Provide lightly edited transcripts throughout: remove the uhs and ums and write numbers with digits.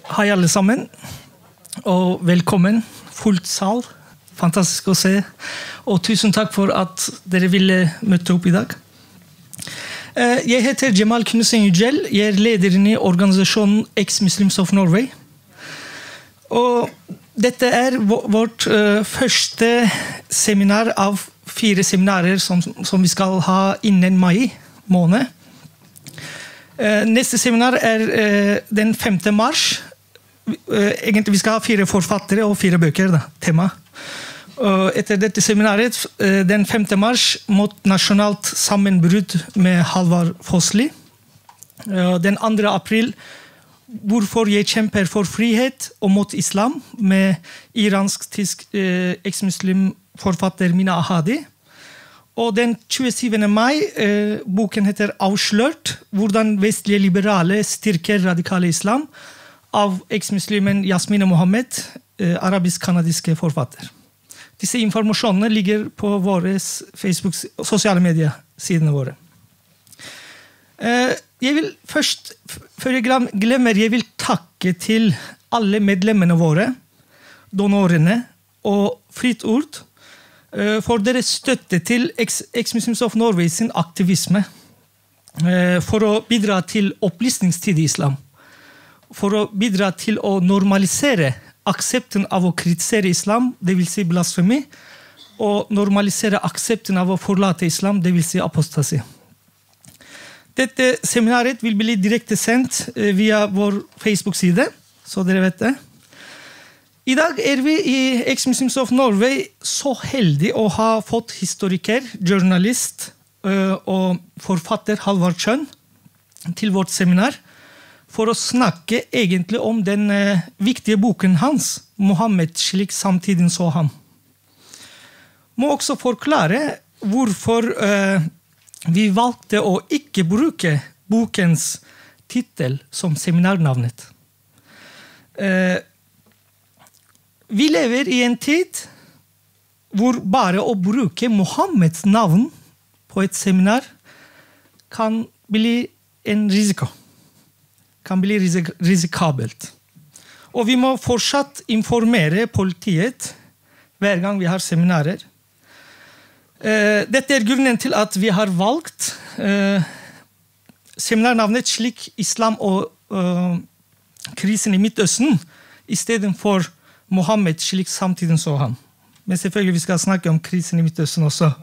Hei alle sammen, og velkommen, fullt sal, fantastisk å se, og tusen takk for at dere ville møte opp i dag. Jeg heter Jamal Knudsen Yücel, jeg lederen i organisasjonen Ex-Muslims of Norway. Og dette vårt første seminar av 4 seminarer som vi skal ha innen mai måned. Neste seminar den 5. mars. Egentlig vi skal ha 4 forfattere og 4 bøker, tema. Etter dette seminaret, den 5. mars, mot nasjonalt sammenbrudd med Halvard Fossli. Den 2. april, hvorfor jeg kjemper for frihet og mot islam, med iransk-tysk ex-muslim forfatter Mina Ahadi. Og den 27. mai, boken heter Avslørt, hvordan vestlige liberale styrker radikale islam, av ex-muslimen Yasmine Mohammed, arabisk-kanadiske forfatter. Disse informasjonene ligger på våre Facebook sosiale mediesidene våre. Jeg vil først, før jeg glemmer, jeg vil takke til alle medlemmene våre, donorene og Fritt Ord, for deres støtte til Ex-Muslims of Norway sin aktivisme, for å bidra til opplysningstid i islam, for å bidra til å normalisere aksepten av å kritisere islam, det vil si blasfemi, og normalisere aksepten av å forlate islam, det vil si apostasi. Dette seminaret vil bli direkte sendt via vår Facebook-side, så dere vet det. I dag vi i Ex-Muslims of Norway så heldige å ha fått historiker, journalist og forfatter Halvard Kjønn til vårt seminar, for å snakke egentlig om den viktige boken hans, Mohammed slik samtiden så ham. Må også forklare hvorfor vi valgte å ikke bruke bokens titel som seminarnavnet. Vi lever i en tid hvor bare å bruke Mohammeds navn på et seminar kan bli en risiko. Kan bli risikabelt. Og vi må fortsatt informere politiet hver gang vi har seminarer. Dette grunnen til at vi har valgt seminarnavnet slik Islam og krisen i Midtøsten, i stedet for Mohammed slik samtiden så han. Men selvfølgelig vi skal snakke om krisen i Midtøsten også.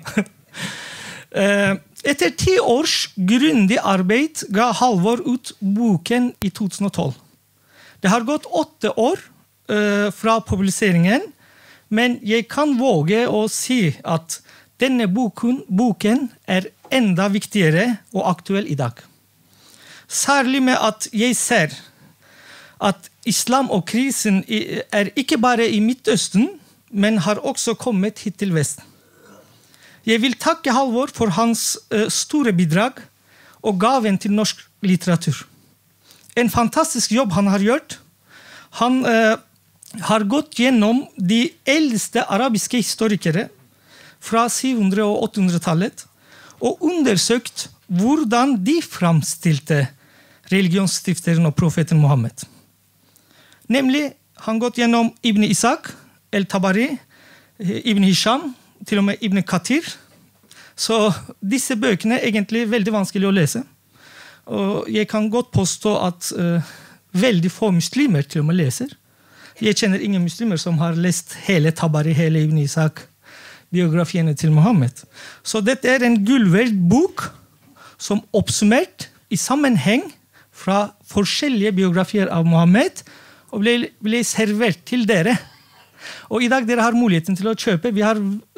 Etter 10 års grundig arbeid ga Halvor ut boken i 2012. Det har gått 8 år fra publiseringen, men jeg kan våge å si at denne boken enda viktigere og aktuell i dag. Særlig med at jeg ser at islam og krisen ikke bare i Midtøsten, men har også kommet hit til Vesten. Jeg vil takke Halvor for hans store bidrag og gaven til norsk litteratur. En fantastisk jobb han har gjort. Han har gått gjennom de eldste arabiske historikere fra 700- og 800-tallet og undersøkt hvordan de framstilte religionsstifteren og profeten Mohammed. Nemlig, han gått gjennom Ibn Ishaq, El-Tabari, Ibn Hisham, til og med Ibn Kathir. Så disse bøkene egentlig veldig vanskelig å lese. Og jeg kan godt påstå at veldig få muslimer til og med leser. Jeg kjenner ingen muslimer som har lest hele Tabari, hele Ibn Ishaq, biografiene til Mohammed. Så dette en gullverd bok som oppsummert i sammenheng fra forskjellige biografier av Mohammed og ble servert til dere. Og i dag dere har muligheten til å kjøpe. Vi har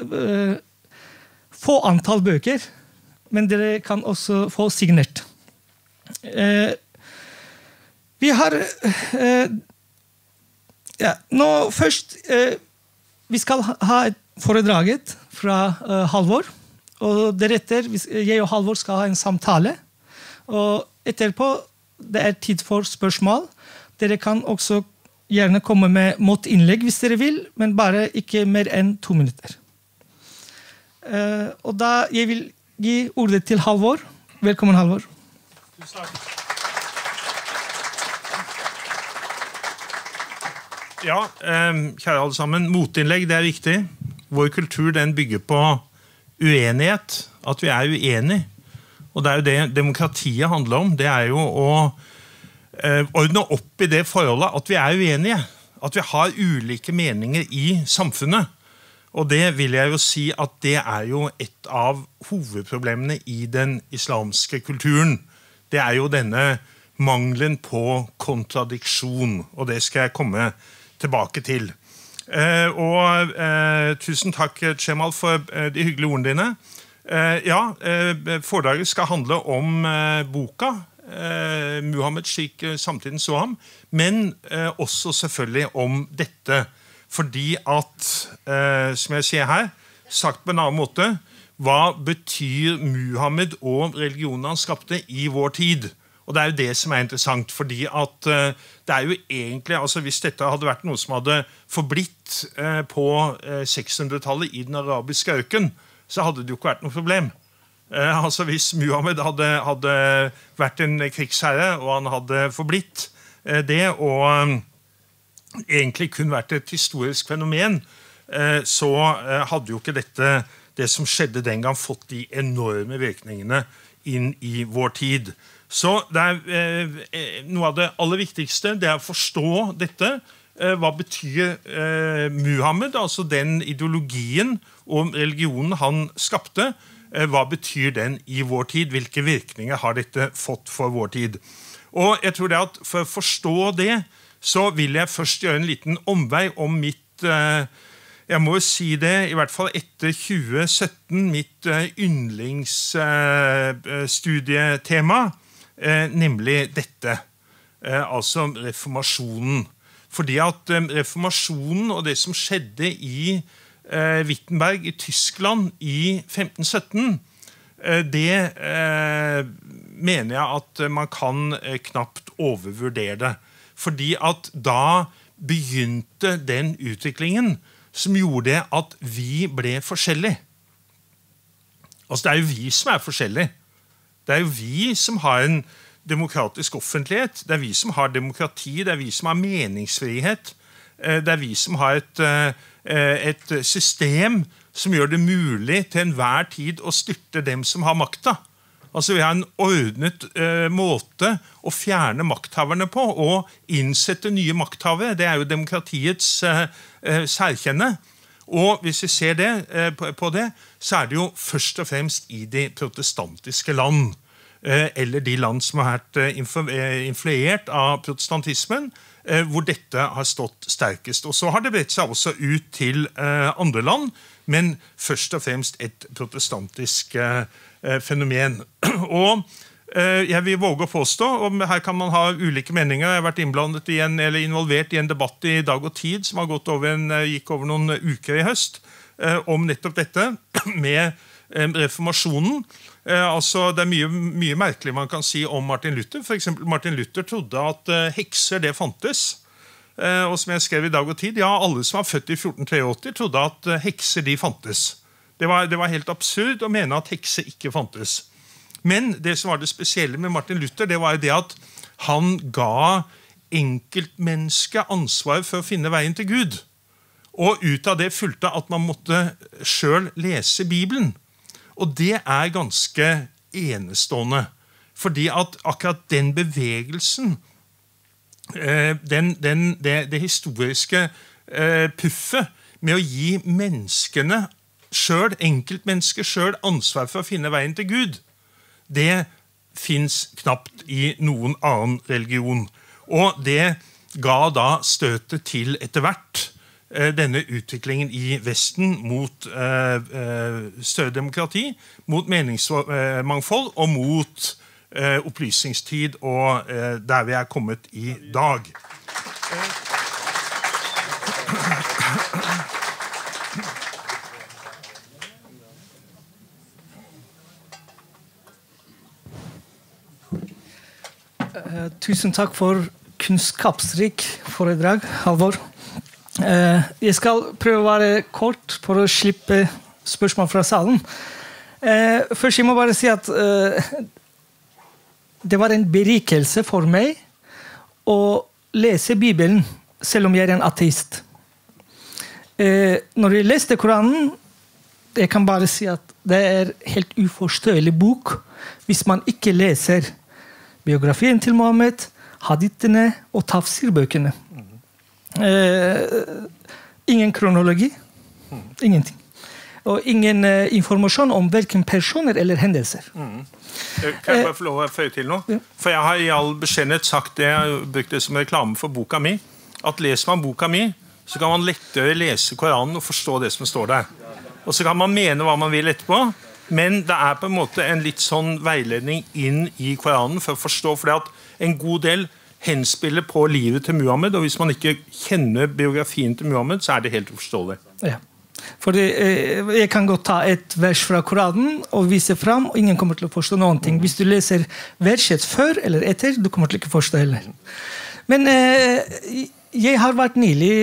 få antall bøker, men dere kan også få signert. Vi har nå først vi skal ha et foredraget fra Halvor, og deretter jeg og Halvor skal ha en samtale, og etterpå det tid for spørsmål. Dere kan også gjerne komme med motinnlegg hvis dere vil, men bare ikke mer enn 2 minutter. Og da jeg vil gi ordet til Halvor. Velkommen, Halvor. Tusen takk. Ja, kjære alle sammen, motinnlegg, det viktig. Vår kultur, den bygger på uenighet, at vi uenige. Og det jo det demokratiet handler om. Det jo å ordne opp i det forholdet at vi uenige. At vi har ulike meninger i samfunnet. Og det vil jeg jo si at det jo et av hovedproblemene i den islamske kulturen. Det jo denne mangelen på kontradiksjon, og det skal jeg komme tilbake til. Tusen takk, Cemal, for de hyggelige ordene dine. Foredraget skal handle om boka, Muhammed slik samtiden så ham, men også selvfølgelig om dette, fordi at, som jeg sier her, sagt på en annen måte, hva betyr Muhammed og religionen han skapte i vår tid? Og det jo det som interessant, fordi at det jo egentlig, altså hvis dette hadde vært noe som hadde forblitt på 600-tallet i den arabiske ørken, så hadde det jo ikke vært noe problem. Altså hvis Muhammed hadde vært en krigsherre, og han hadde forblitt det, og egentlig kun vært et historisk fenomen, så hadde jo ikke dette, det som skjedde den gang, fått de enorme virkningene inn i vår tid. Så det noe av det aller viktigste, det å forstå dette. Hva betyr Muhammed, altså den ideologien og religionen han skapte? Hva betyr den i vår tid? Hvilke virkninger har dette fått for vår tid? Og jeg tror det at for å forstå det, så vil jeg først gjøre en liten omvei om mitt, jeg må jo si det, i hvert fall etter 2017, mitt yndlingsstudietema, nemlig dette, altså reformasjonen. Fordi at reformasjonen og det som skjedde i Wittenberg i Tyskland i 1517, det mener jeg at man kan knapt overvurdere det. Fordi at da begynte den utviklingen som gjorde at vi ble forskjellige. Altså det jo vi som forskjellige. Det jo vi som har en demokratisk offentlighet, det vi som har demokrati, det vi som har meningsfrihet, det vi som har et system som gjør det mulig til enhver tid å styrte dem som har makta. Altså vi har en ordnet måte å fjerne makthaverne på, og innsette nye makthavere. Det jo demokratiets særkjenne. Og hvis vi ser det, på det, så det jo først og fremst i de protestantiske land, eller de land som har vært influert av protestantismen, hvor dette har stått sterkest. Og så har det bredt seg også ut til andre land, men først og fremst et protestantisk fenomen. Og jeg vil våge å påstå, og her kan man ha ulike meninger, jeg har vært innblandet i eller involvert i en debatt i Dag og Tid, som har gikk over noen uker i høst, om nettopp dette med reformasjonen. Altså, det mye merkelig man kan si om Martin Luther. For eksempel Martin Luther trodde at hekser det fantes. Og som jeg skrev i Dag og Tid, ja, alle som var født i 1483 trodde at hekser de fantes. Det var helt absurd å mene at hekser ikke fantes. Men det som var det spesielle med Martin Luther, det var det at han ga enkeltmennesket ansvar for å finne veien til Gud. Og ut av det fulgte at man måtte selv lese Bibelen. Og det ganske enestående. Fordi at akkurat den bevegelsen, det historiske puffet med å gi menneskene selv, enkeltmennesker selv, ansvar for å finne veien til Gud, det finnes knapt i noen annen religion. Og det ga da støtet til etter hvert denne utviklingen i Vesten mot større demokrati, mot meningsmangfold og mot opplysningstid og der vi kommet i dag. Tusen takk for kunnskapsrik foredrag, Halvor. Jeg skal prøve å være kort for å slippe spørsmål fra salen. Først jeg må bare si at det var en berikelse for meg å lese Bibelen selv om jeg en ateist. Når jeg leste Koranen, jeg kan bare si at det helt uforståelig bok hvis man ikke leser biografien til Mohammed, hadithene og tafsirbøkene. Ingen kronologi, ingenting. Og ingen informasjon om hverken personer eller hendelser. Kan jeg bare få lov å føye til noe? For jeg har i all beskjedenhet sagt det, jeg brukte det som reklame for boka mi, at leser man boka mi, så kan man lettere lese Koranen og forstå det som står der. Og så kan man mene hva man vil etterpå, men det på en måte en litt sånn veiledning inn i Koranen for å forstå, fordi at en god del henspiller på livet til Muhammed, og hvis man ikke kjenner biografien til Muhammed, så det helt uforståelig. Ja. For jeg kan godt ta et vers fra Koranen og vise fram, og ingen kommer til å forstå noen ting. Hvis du leser verset før eller etter, du kommer til ikke forstå heller. Men jeg har vært nylig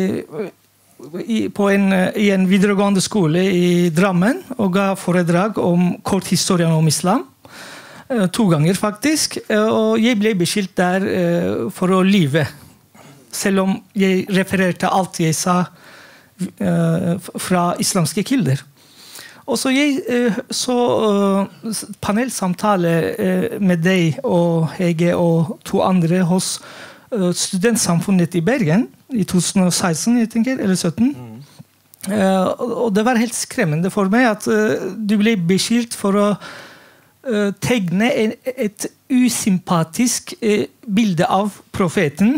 i en videregående skole i Drammen og ga foredrag om kort historie om islam. 2 ganger faktisk, og jeg ble beskyldt der for å lyve. Selv om jeg refererte alt jeg sa fra islamske kilder. Og så jeg så panelsamtale med deg og Hege og 2 andre hos studentsamfunnet i Bergen i 2016, jeg tenker, eller 17. Og det var helt skremmende for meg at du ble beskyldt for å tegne et usympatisk bilde av profeten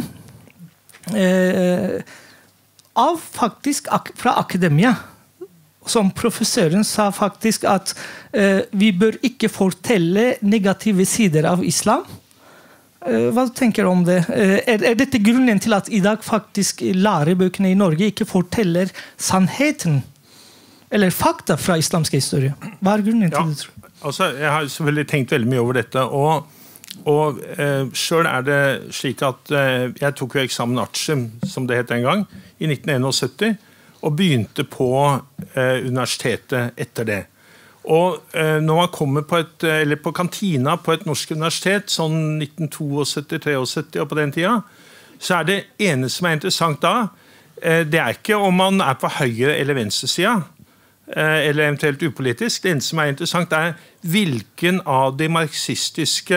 fra akademia. Som professøren sa faktisk at vi bør ikke fortelle negative sider av islam. Hva tenker du om det? Dette grunnen til at i dag faktisk lærebøkene i Norge ikke forteller sannheten eller fakta fra islamske historie? Hva grunnen til det, tror du? Altså, jeg har selvfølgelig tenkt veldig mye over dette, og selv det slik at jeg tok jo eksamen Artium, som det het en gang, i 1971, og begynte på universitetet etter det. Og når man kommer på kantina på et norsk universitet, sånn 1972-73 og på den tida, så det ene som interessant da, det ikke om man på høyre eller venstre siden, eller eventuelt upolitisk. Det eneste som interessant hvilken av de marxistiske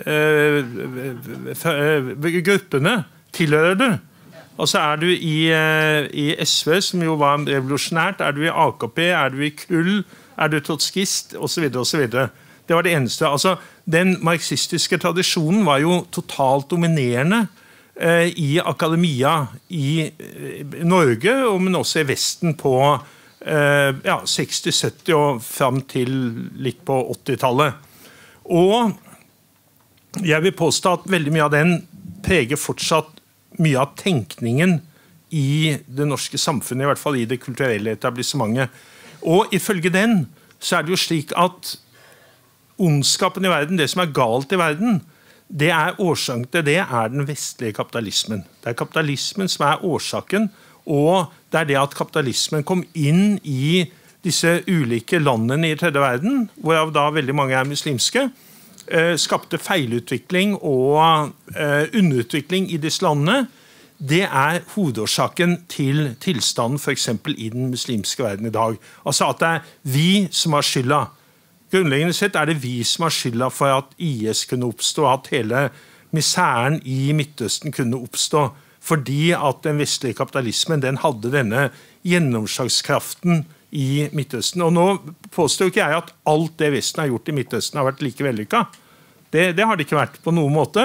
gruppene tilhører du. Og så du i SV, som jo var revolusjonært, du i AKP, du i KUL, du trotskist, og så videre, og så videre. Det var det eneste. Altså, den marxistiske tradisjonen var jo totalt dominerende i akademia i Norge, men også i Vesten på 60, 70 og frem til litt på 80-tallet. Og jeg vil påstå at veldig mye av den preger fortsatt mye av tenkningen i det norske samfunnet, i hvert fall i det kulturelle etablissementet. Og ifølge den så det jo slik at ondskapen i verden, det som galt i verden, det årsaken til det den vestlige kapitalismen. Det kapitalismen som årsaken, og det det at kapitalismen kom inn i disse ulike landene i tredje verden, hvorav da veldig mange muslimske, skapte feilutvikling og underutvikling i disse landene. Det hovedårsaken til tilstanden for eksempel i den muslimske verden i dag. Altså at det vi som har skylda. Grunnleggende sett det vi som har skylda for at IS kunne oppstå, at hele misæren i Midtøsten kunne oppstå, fordi at den vestlige kapitalismen den hadde denne gjennomslagskraften i Midtøsten. Og nå påstår ikke jeg at alt det Vesten har gjort i Midtøsten har vært like vellykket. Det har det ikke vært på noen måte.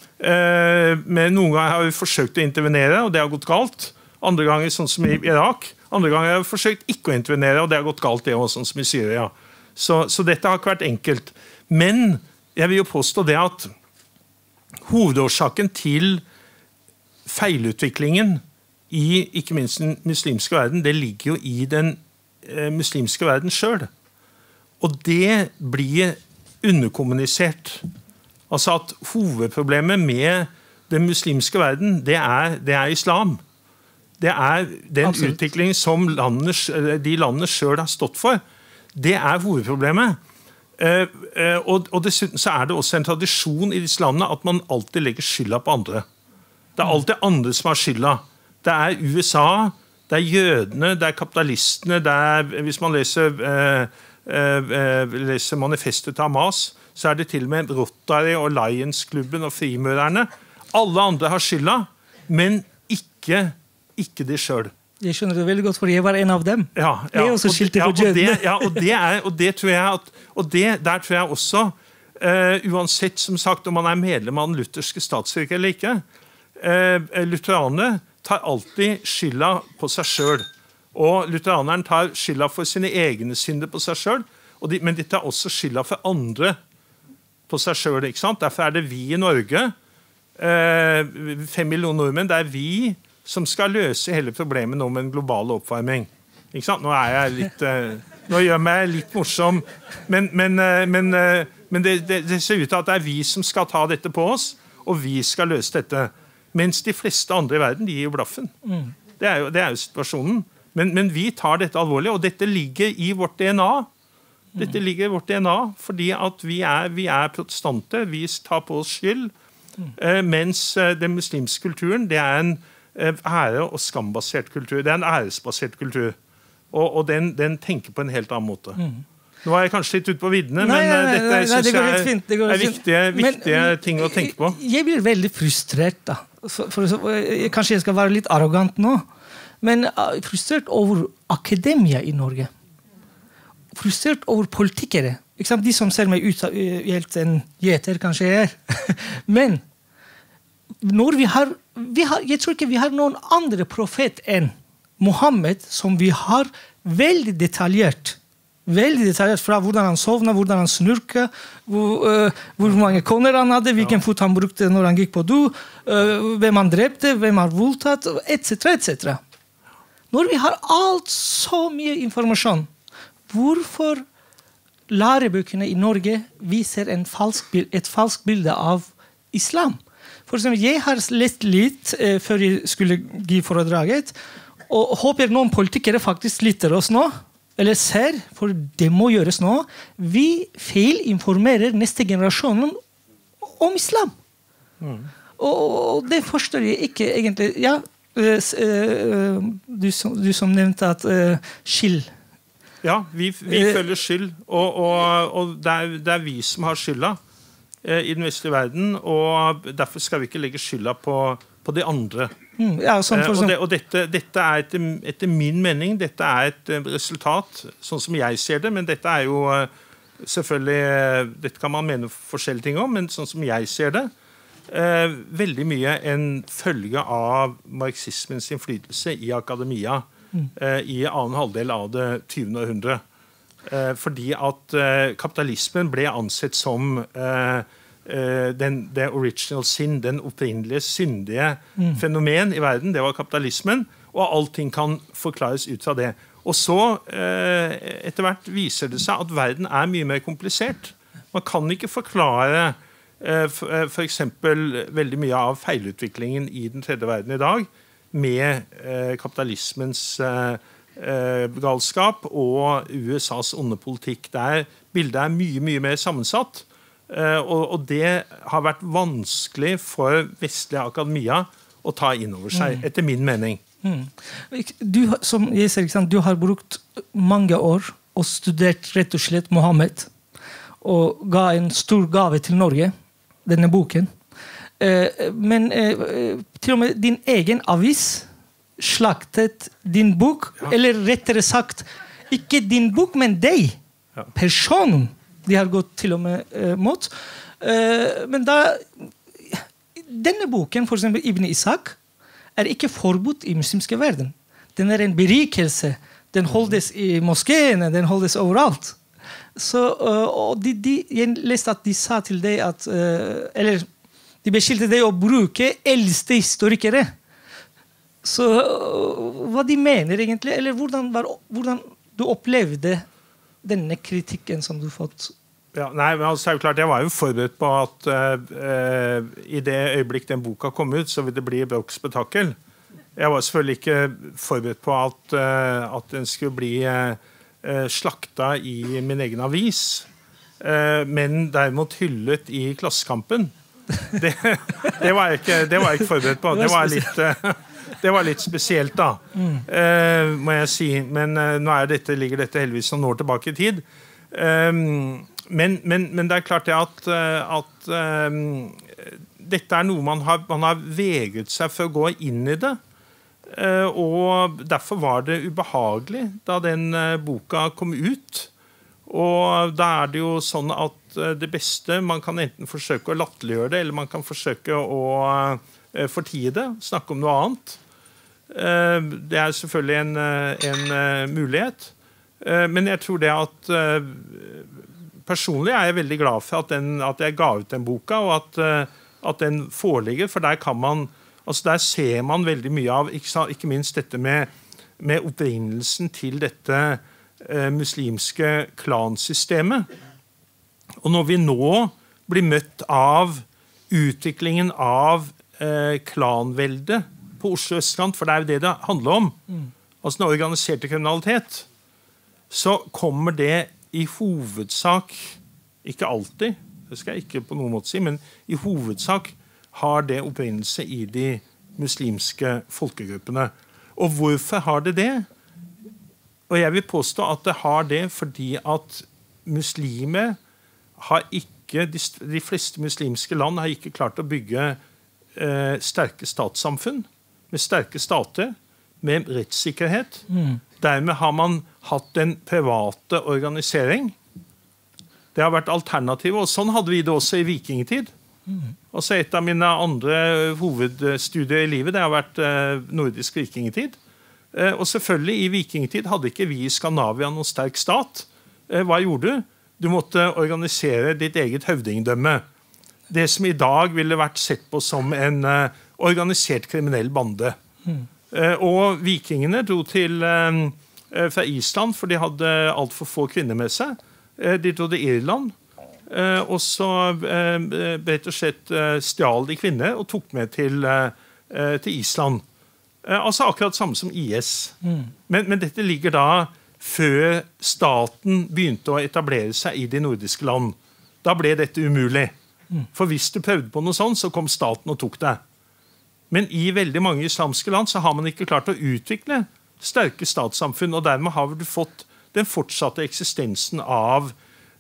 Men noen ganger har vi forsøkt å intervenere, og det har gått galt. Andre ganger, sånn som i Irak. Andre ganger har vi forsøkt ikke å intervenere, og det har gått galt det også, sånn som i Syria. Så dette har ikke vært enkelt. Men jeg vil jo påstå det at hovedårsaken til feilutviklingen i ikke minst den muslimske verden, det ligger jo i den muslimske verden selv. Og det blir underkommunisert. Altså at hovedproblemet med den muslimske verden, det islam. Det den utviklingen som de landene selv har stått for. Det hovedproblemet. Og dessuten så det også en tradisjon i disse landene at man alltid legger skylda på andre. Det alltid andre som har skylda. Det USA, det jødene, det kapitalistene, hvis man leser manifestet til Hamas, så det til og med Rotary og Lions-klubben og frimurerne. Alle andre har skylda, men ikke de selv. Jeg skjønner det veldig godt, for jeg var en av dem. Ja, jeg er også skilt på jødene. Der tror jeg også, uansett som sagt, om man medlem av den lutherske statskirke eller ikke, lutheranerne tar alltid skylda på seg selv. Og lutheraneren tar skylda for sine egne synder på seg selv, men de tar også skylda for andre på seg selv. Ikke sant? Derfor det vi i Norge, 5 millioner nordmenn, det vi som skal løse hele problemet nå med en global oppvarming. Ikke sant? Nå jeg litt... Nå gjør jeg meg litt morsom, men det ser ut til at det vi som skal ta dette på oss, og vi skal løse dette. Mens de fleste andre i verden, de gir jo blaffen. Det er jo situasjonen. Men vi tar dette alvorlig, og dette ligger i vårt DNA. Dette ligger i vårt DNA, fordi at vi protestanter, vi tar på oss skyld, mens den muslimske kulturen, det en ære- og skambasert kultur. Det en æresbasert kultur. Og den tenker på en helt annen måte. Nå jeg kanskje litt ute på viddene, men dette synes jeg viktige ting å tenke på. Jeg blir veldig frustrert da. Kanskje jeg skal være litt arrogant nå, men frustrert over akademia i Norge. Frustrert over politikere. De som ser meg ut helt en gjeter, kanskje jeg Men når jeg tror ikke vi har noen andre profet enn Mohammed, som vi har veldig detaljert fra hvordan han sovna, hvordan han snurka, hvor mange koner han hadde, hvilken fot han brukte når han gikk på do, hvem han drepte, hvem han voldtatt, etc. Når vi har alt så mye informasjon, hvorfor lærebøkene i Norge viser et falskt bilde av islam? For eksempel, jeg har lest litt før jeg skulle gi foredraget, og håper noen politikere faktisk lytter oss nå, eller ser, for det må gjøres nå. Vi feilinformerer neste generasjon om islam. Og det forstår jeg ikke egentlig. Ja, du som nevnte at skyld. Ja, vi følger skyld, og det vi som har skylda i den vestlige verden, og derfor skal vi ikke legge skylda på de andre. Ja, og dette etter min mening, dette et resultat, sånn som jeg ser det, men dette jo selvfølgelig, dette kan man mene forskjellige ting om, men sånn som jeg ser det, veldig mye en følge av marxismens innflytelse i akademia i annen halvdel av det 20. århundre. Fordi at kapitalismen ble ansett som det original sin, den opprinnelige syndige fenomen i verden, det var kapitalismen, og allting kan forklares ut fra det. Og så etter hvert viser det seg at verden mye mer komplisert. Man kan ikke forklare for eksempel veldig mye av feilutviklingen i den tredje verden i dag med kapitalismens galskap og USAs onde politikk. Bildet mye mer sammensatt, og det har vært vanskelig for vestlige akademia å ta inn over seg, etter min mening. Du, som jeg ser, du har brukt mange år og studert rett og slett Mohammed, og ga en stor gave til Norge, denne boken. Men til og med din egen avis slaktet din bok, eller rettere sagt, ikke din bok, men deg, personen, de har gått til og med mot. Men da, denne boken, for eksempel Ibn Ishaq, ikke forbudt i muslimske verden. Den en berikelse, den holdes i moskéene, den holdes overalt. Så, og jeg leste at de sa til deg at, eller de beskyldte deg å bruke eldste historikere. Så hva de mener egentlig, eller hvordan du opplevde denne kritikken som du fått? Ja, nei, men altså, det klart, jeg var jo forberedt på at i det øyeblikk den boka kom ut, så vil det bli bråk spetakkel. Jeg var selvfølgelig ikke forberedt på at den skulle bli slakta i min egen avis, men derimot hyllet i Klassekampen. Det var jeg ikke forberedt på. Det var litt spesielt da, må jeg si. Men nå ligger dette heldigvis noen år tilbake i tid. Men det klart det at dette noe man har vegret seg for å gå inn i det. Og derfor var det ubehagelig da den boka kom ut. Og da det jo sånn at det beste, man kan enten forsøke å latterliggjøre det, eller man kan forsøke å fortie det, snakke om noe annet. Det selvfølgelig en mulighet. Men jeg tror det at personlig jeg veldig glad for at jeg ga ut den boka, og at den foreligger, for der kan man, altså der ser man veldig mye av, ikke minst dette med opprinnelsen til dette muslimske klansystemet. Og når vi nå blir møtt av utviklingen av klanvelde på Oslo Østland, for det jo det handler om, altså den organiserte kriminalitet, så kommer det i hovedsak, ikke alltid, det skal jeg ikke på noen måte si, men i hovedsak har det opprinnelse i de muslimske folkegruppene. Og hvorfor har det det? Og jeg vil påstå at det har det fordi at muslimer har ikke, de fleste muslimske land har ikke klart å bygge sterke statssamfunn, med sterke stater, med rettssikkerhet. Dermed har man hatt en private organisering. Det har vært alternativet, og sånn hadde vi det også i vikingtid. Altså et av mine andre hovedstudier i livet, det har vært nordisk vikingtid. Og selvfølgelig i vikingtid hadde ikke vi i Skandinavia noen sterk stat. Hva gjorde du? Du måtte organisere ditt eget høvdingdømme. Det som i dag ville vært sett på som en organisert kriminell bande. Og vikingene dro fra Island, for de hadde alt for få kvinner med seg. De dro til Irland, og så rett og slett stjal de kvinner og tok med til Island. Altså akkurat samme som IS. Men dette ligger da før staten begynte å etablere seg i de nordiske land. Da ble dette umulig. For hvis du prøvde på noe sånt, så kom staten og tok det. Men i veldig mange islamske land så har man ikke klart å utvikle sterke statssamfunn, og dermed har du fått den fortsatte eksistensen av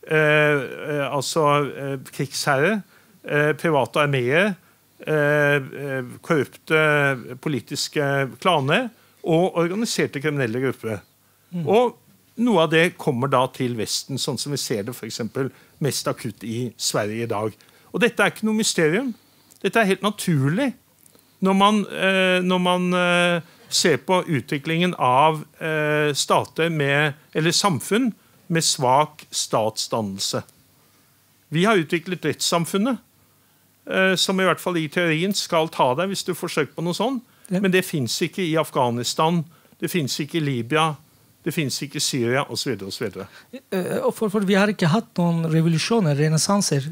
krigsherrer, private armeer, korrupte politiske klaner og organiserte kriminelle grupper. Og noe av det kommer da til Vesten, sånn som vi ser det for eksempel mest akutt i Sverige i dag. Og dette ikke noe mysterium. Dette helt naturlig når man ser på utviklingen av stater eller samfunn med svak statsdannelse. Vi har utviklet rettssamfunnet, som i hvert fall i teorien skal ta deg hvis du forsøker på noe sånt. Ja. Men det finnes ikke i Afghanistan, det finnes ikke i Libya, det finnes ikke i Syria, osv. For vi har ikke hatt noen revolusjoner, renessanser.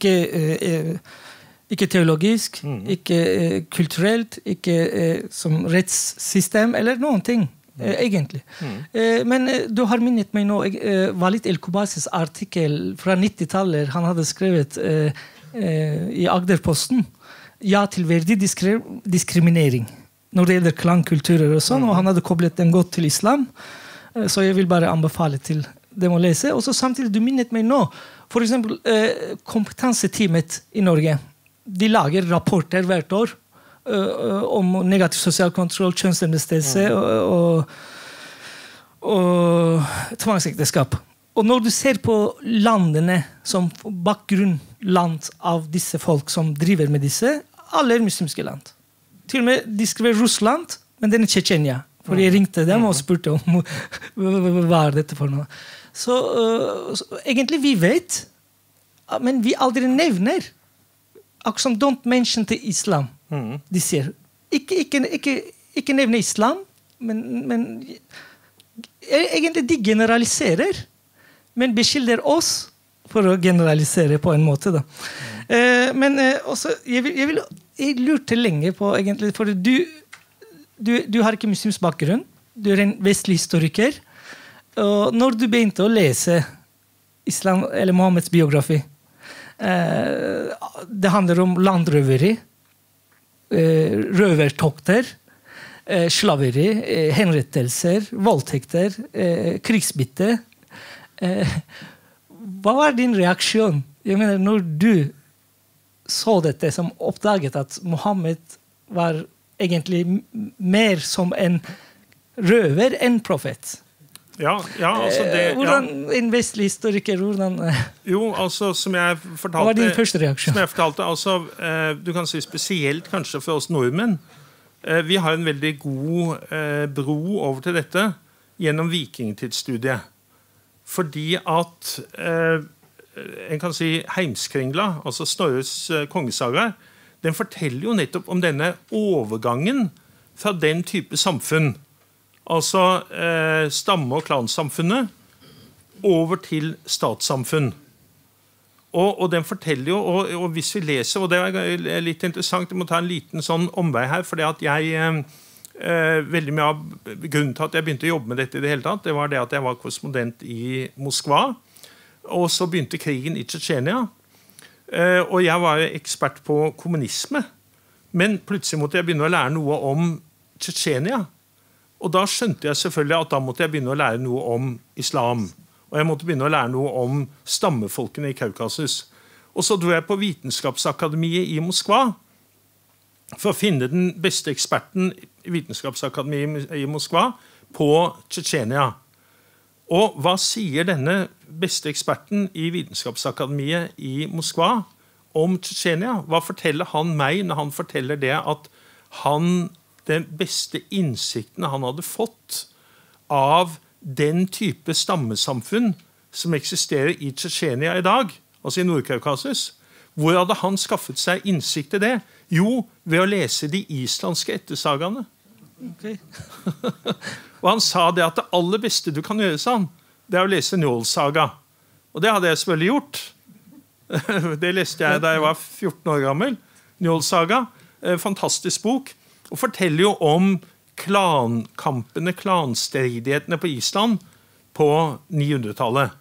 Ikke teologisk, ikke kulturelt, ikke som rettssystem, eller noen ting, egentlig. Men du har minnet meg nå, Walid El-Kubasis artikkel fra 90-tallet, han hadde skrevet i Agderposten, ja til verdig diskriminering når det gjelder klangkulturer og sånn, og han hadde koblet den godt til islam, så jeg vil bare anbefale til dem å lese. Og så samtidig, du minnet meg nå, for eksempel kompetanseteamet i Norge, de lager rapporter hvert år om negativ sosial kontroll, kjønnslemlestelse og tvangsekteskap. Og når du ser på landene som bakgrunnland av disse folk som driver med disse, alle muslimske land. Til og med de skriver Russland, men den Tsjetsjenia. For jeg ringte dem og spurte om hva dette for noe. Så egentlig vi vet, men vi aldri nevner. Akkurat som don't mention til islam. De sier, ikke nevne islam, men egentlig de generaliserer, men beskylder oss for å generalisere på en måte. Da. Men også, jeg lurte lenge på, egentlig, for du har ikke muslimsk bakgrunn, du en vestlig historiker, og når du begynte å lese islam, eller Mohammeds biografi, Det handler om landrøveri, røvertokter, slaveri, henrettelser, voldtekter, krigsbytte. Hva var din reaksjon? Jeg mener, når du så dette, som oppdaget at Mohammed var egentlig mer som en røver enn profet. Ja, altså det... Hvordan en vestlig historiker, hvordan... Jo, altså, som jeg fortalte... Hva var din første reaksjon? Som jeg fortalte, altså, du kan si spesielt kanskje for oss nordmenn, vi har en veldig god bro over til dette gjennom vikingtidsstudiet. Fordi at, en kan si, Heimskringla, altså Snorres kongesaga, den forteller jo nettopp om denne overgangen fra den type samfunn, altså stamme- og klansamfunnet, over til statssamfunn. Og den forteller jo, og hvis vi leser, og det er litt interessant, jeg må ta en liten sånn omvei her, fordi at jeg, veldig mye av grunnen til at jeg begynte å jobbe med dette i det hele tatt, det var det at jeg var korrespondent i Moskva, og så begynte krigen i Tsjetsjenia, og jeg var jo ekspert på kommunisme, men plutselig måtte jeg begynne å lære noe om Tsjetsjenia, og da skjønte jeg selvfølgelig at da måtte jeg begynne å lære noe om islam, og jeg måtte begynne å lære noe om stammefolkene i Kaukasus. Og så dro jeg på Vitenskapsakademiet i Moskva for å finne den beste eksperten i Vitenskapsakademiet i Moskva på Tsjetsjenia. Og hva sier denne beste eksperten i Vitenskapsakademiet i Moskva om Tsjetsjenia? Hva forteller han meg når han forteller det at den beste innsikten han hadde fått av den type stammesamfunn som eksisterer i Tsjetsjenia i dag, altså i Nord-Kaukasus, hvor hadde han skaffet seg innsikt i det? Jo, ved å lese de islandske ettersagaene. Okay. Og han sa det at det aller beste du kan gjøre sånn, det er å lese Njål-saga. Og det hadde jeg selvfølgelig gjort. Det leste jeg da jeg var 14 år gammel. Njål-saga, fantastisk bok, og forteller jo om klankampene, klanstridighetene på Island på 900-tallet.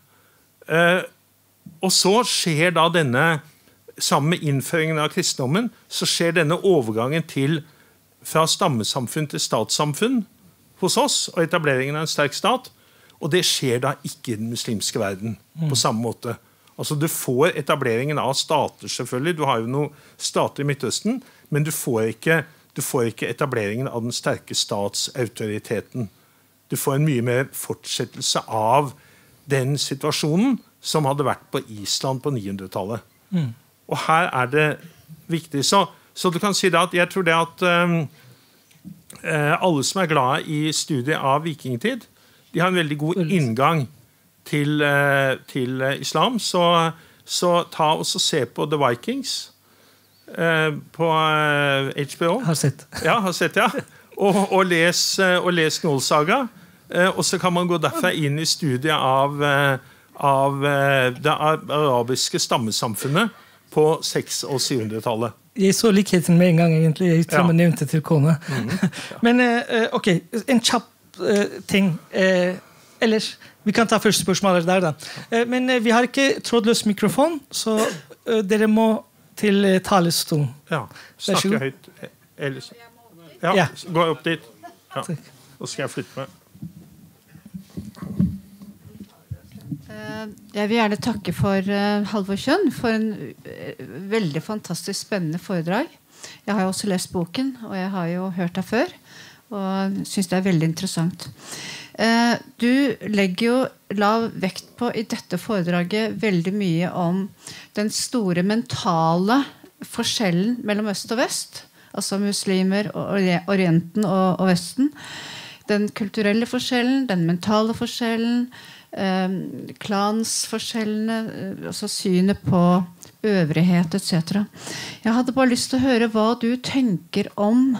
Og så skjer da denne, sammen med innføringen av kristendommen, så skjer denne overgangen fra stammesamfunn til statssamfunn hos oss, og etableringen av en sterk stat, og det skjer da ikke i den muslimske verden på samme måte. Altså du får etableringen av stater selvfølgelig, du har jo noen stater i Midtøsten, men du får ikke etableringen av den sterke statsautoriteten. Du får en mye mer fortsettelse av den situasjonen som hadde vært på Island på 900-tallet. Og her er det viktig. Så du kan si det at jeg tror det at alle som er glade i studiet av vikingtid, de har en veldig god inngang til islam. Så ta og se på The Vikings, på HBO. Har sett. Ja, har sett, ja. Og les Njål-saga. Og så kan man gå derfra inn i studiet av det arabiske stammesamfunnet på 600- og 700-tallet. Jeg så likheten med en gang, egentlig. Jeg tror man nevnte til kone. Ja. Men, ok, en kjapp ting. Ellers, vi kan ta første spørsmålet der, da. Men vi har ikke trådløs mikrofon, så dere må til talestolen. Ja, snakke høyt. Ellers. Ja, gå opp dit. Ja. Så skal jeg flytte meg. Jeg vil gjerne takke for Halvor Kjønn for en veldig fantastisk spennende foredrag. Jeg har jo også lest boken, og jeg har jo hørt deg før, og synes det er veldig interessant. Du legger jo lav vekt på i dette foredraget veldig mye om den store mentale forskjellen mellom øst og vest, altså muslimer, Orienten og Vesten. Den kulturelle forskjellen, den mentale forskjellen, klansforskjellene, altså synet på øvrighet, etc. Jeg hadde bare lyst til å høre hva du tenker om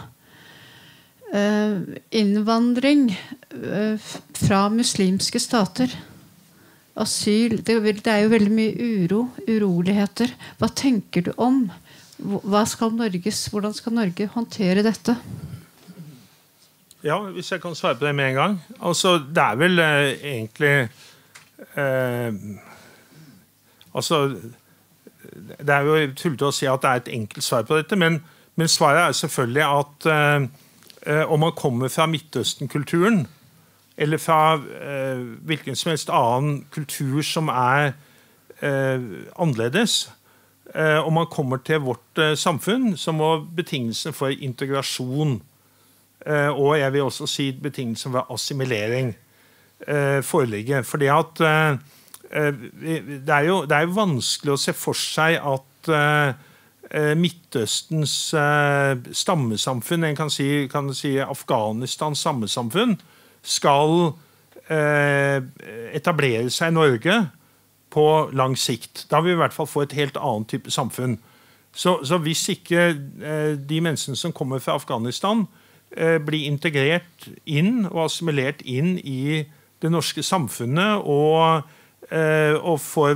innvandring fra muslimske stater, asyl, det er jo veldig mye uroligheter. Hva tenker du om? Hvordan skal Norge håndtere dette? Ja, hvis jeg kan svare på det med en gang. Altså, det er vel egentlig altså, det jo tullete å si at det et enkelt svar på dette, men svaret selvfølgelig at om man kommer fra Midtøsten-kulturen, eller fra hvilken som helst annen kultur som annerledes, om man kommer til vårt samfunn, så må betingelsene for integrasjon, og jeg vil også si betingelsene for assimilering, foreligge. Fordi at det jo vanskelig å se for seg at Midtøstens stammesamfunn, en kan si Afghanistans stammesamfunn, skal etablere seg i Norge på lang sikt. Da vil vi i hvert fall få et helt annet type samfunn. Så hvis ikke de menneskene som kommer fra Afghanistan blir integrert inn og assimilert inn i det norske samfunnet og får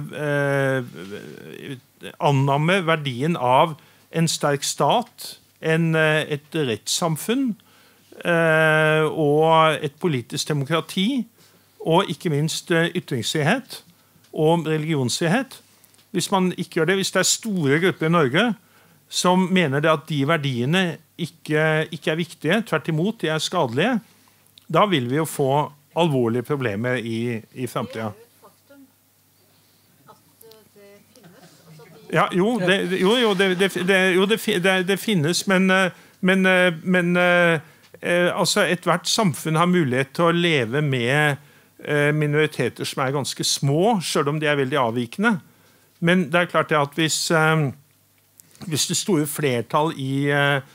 annamme verdien av en sterk stat, et rettssamfunn og et politisk demokrati, og ikke minst ytringsfrihet og religionsfrihet. Hvis man ikke gjør det, hvis det store grupper i Norge som mener det at de verdiene ikke viktige, tvert imot, de skadelige, da vil vi jo få alvorlige problemer i fremtiden. Ja, det finnes, men altså ethvert samfunn har mulighet til å leve med minoriteter som ganske små, selv om de veldig avvikende. Men det klart at hvis det store flertall i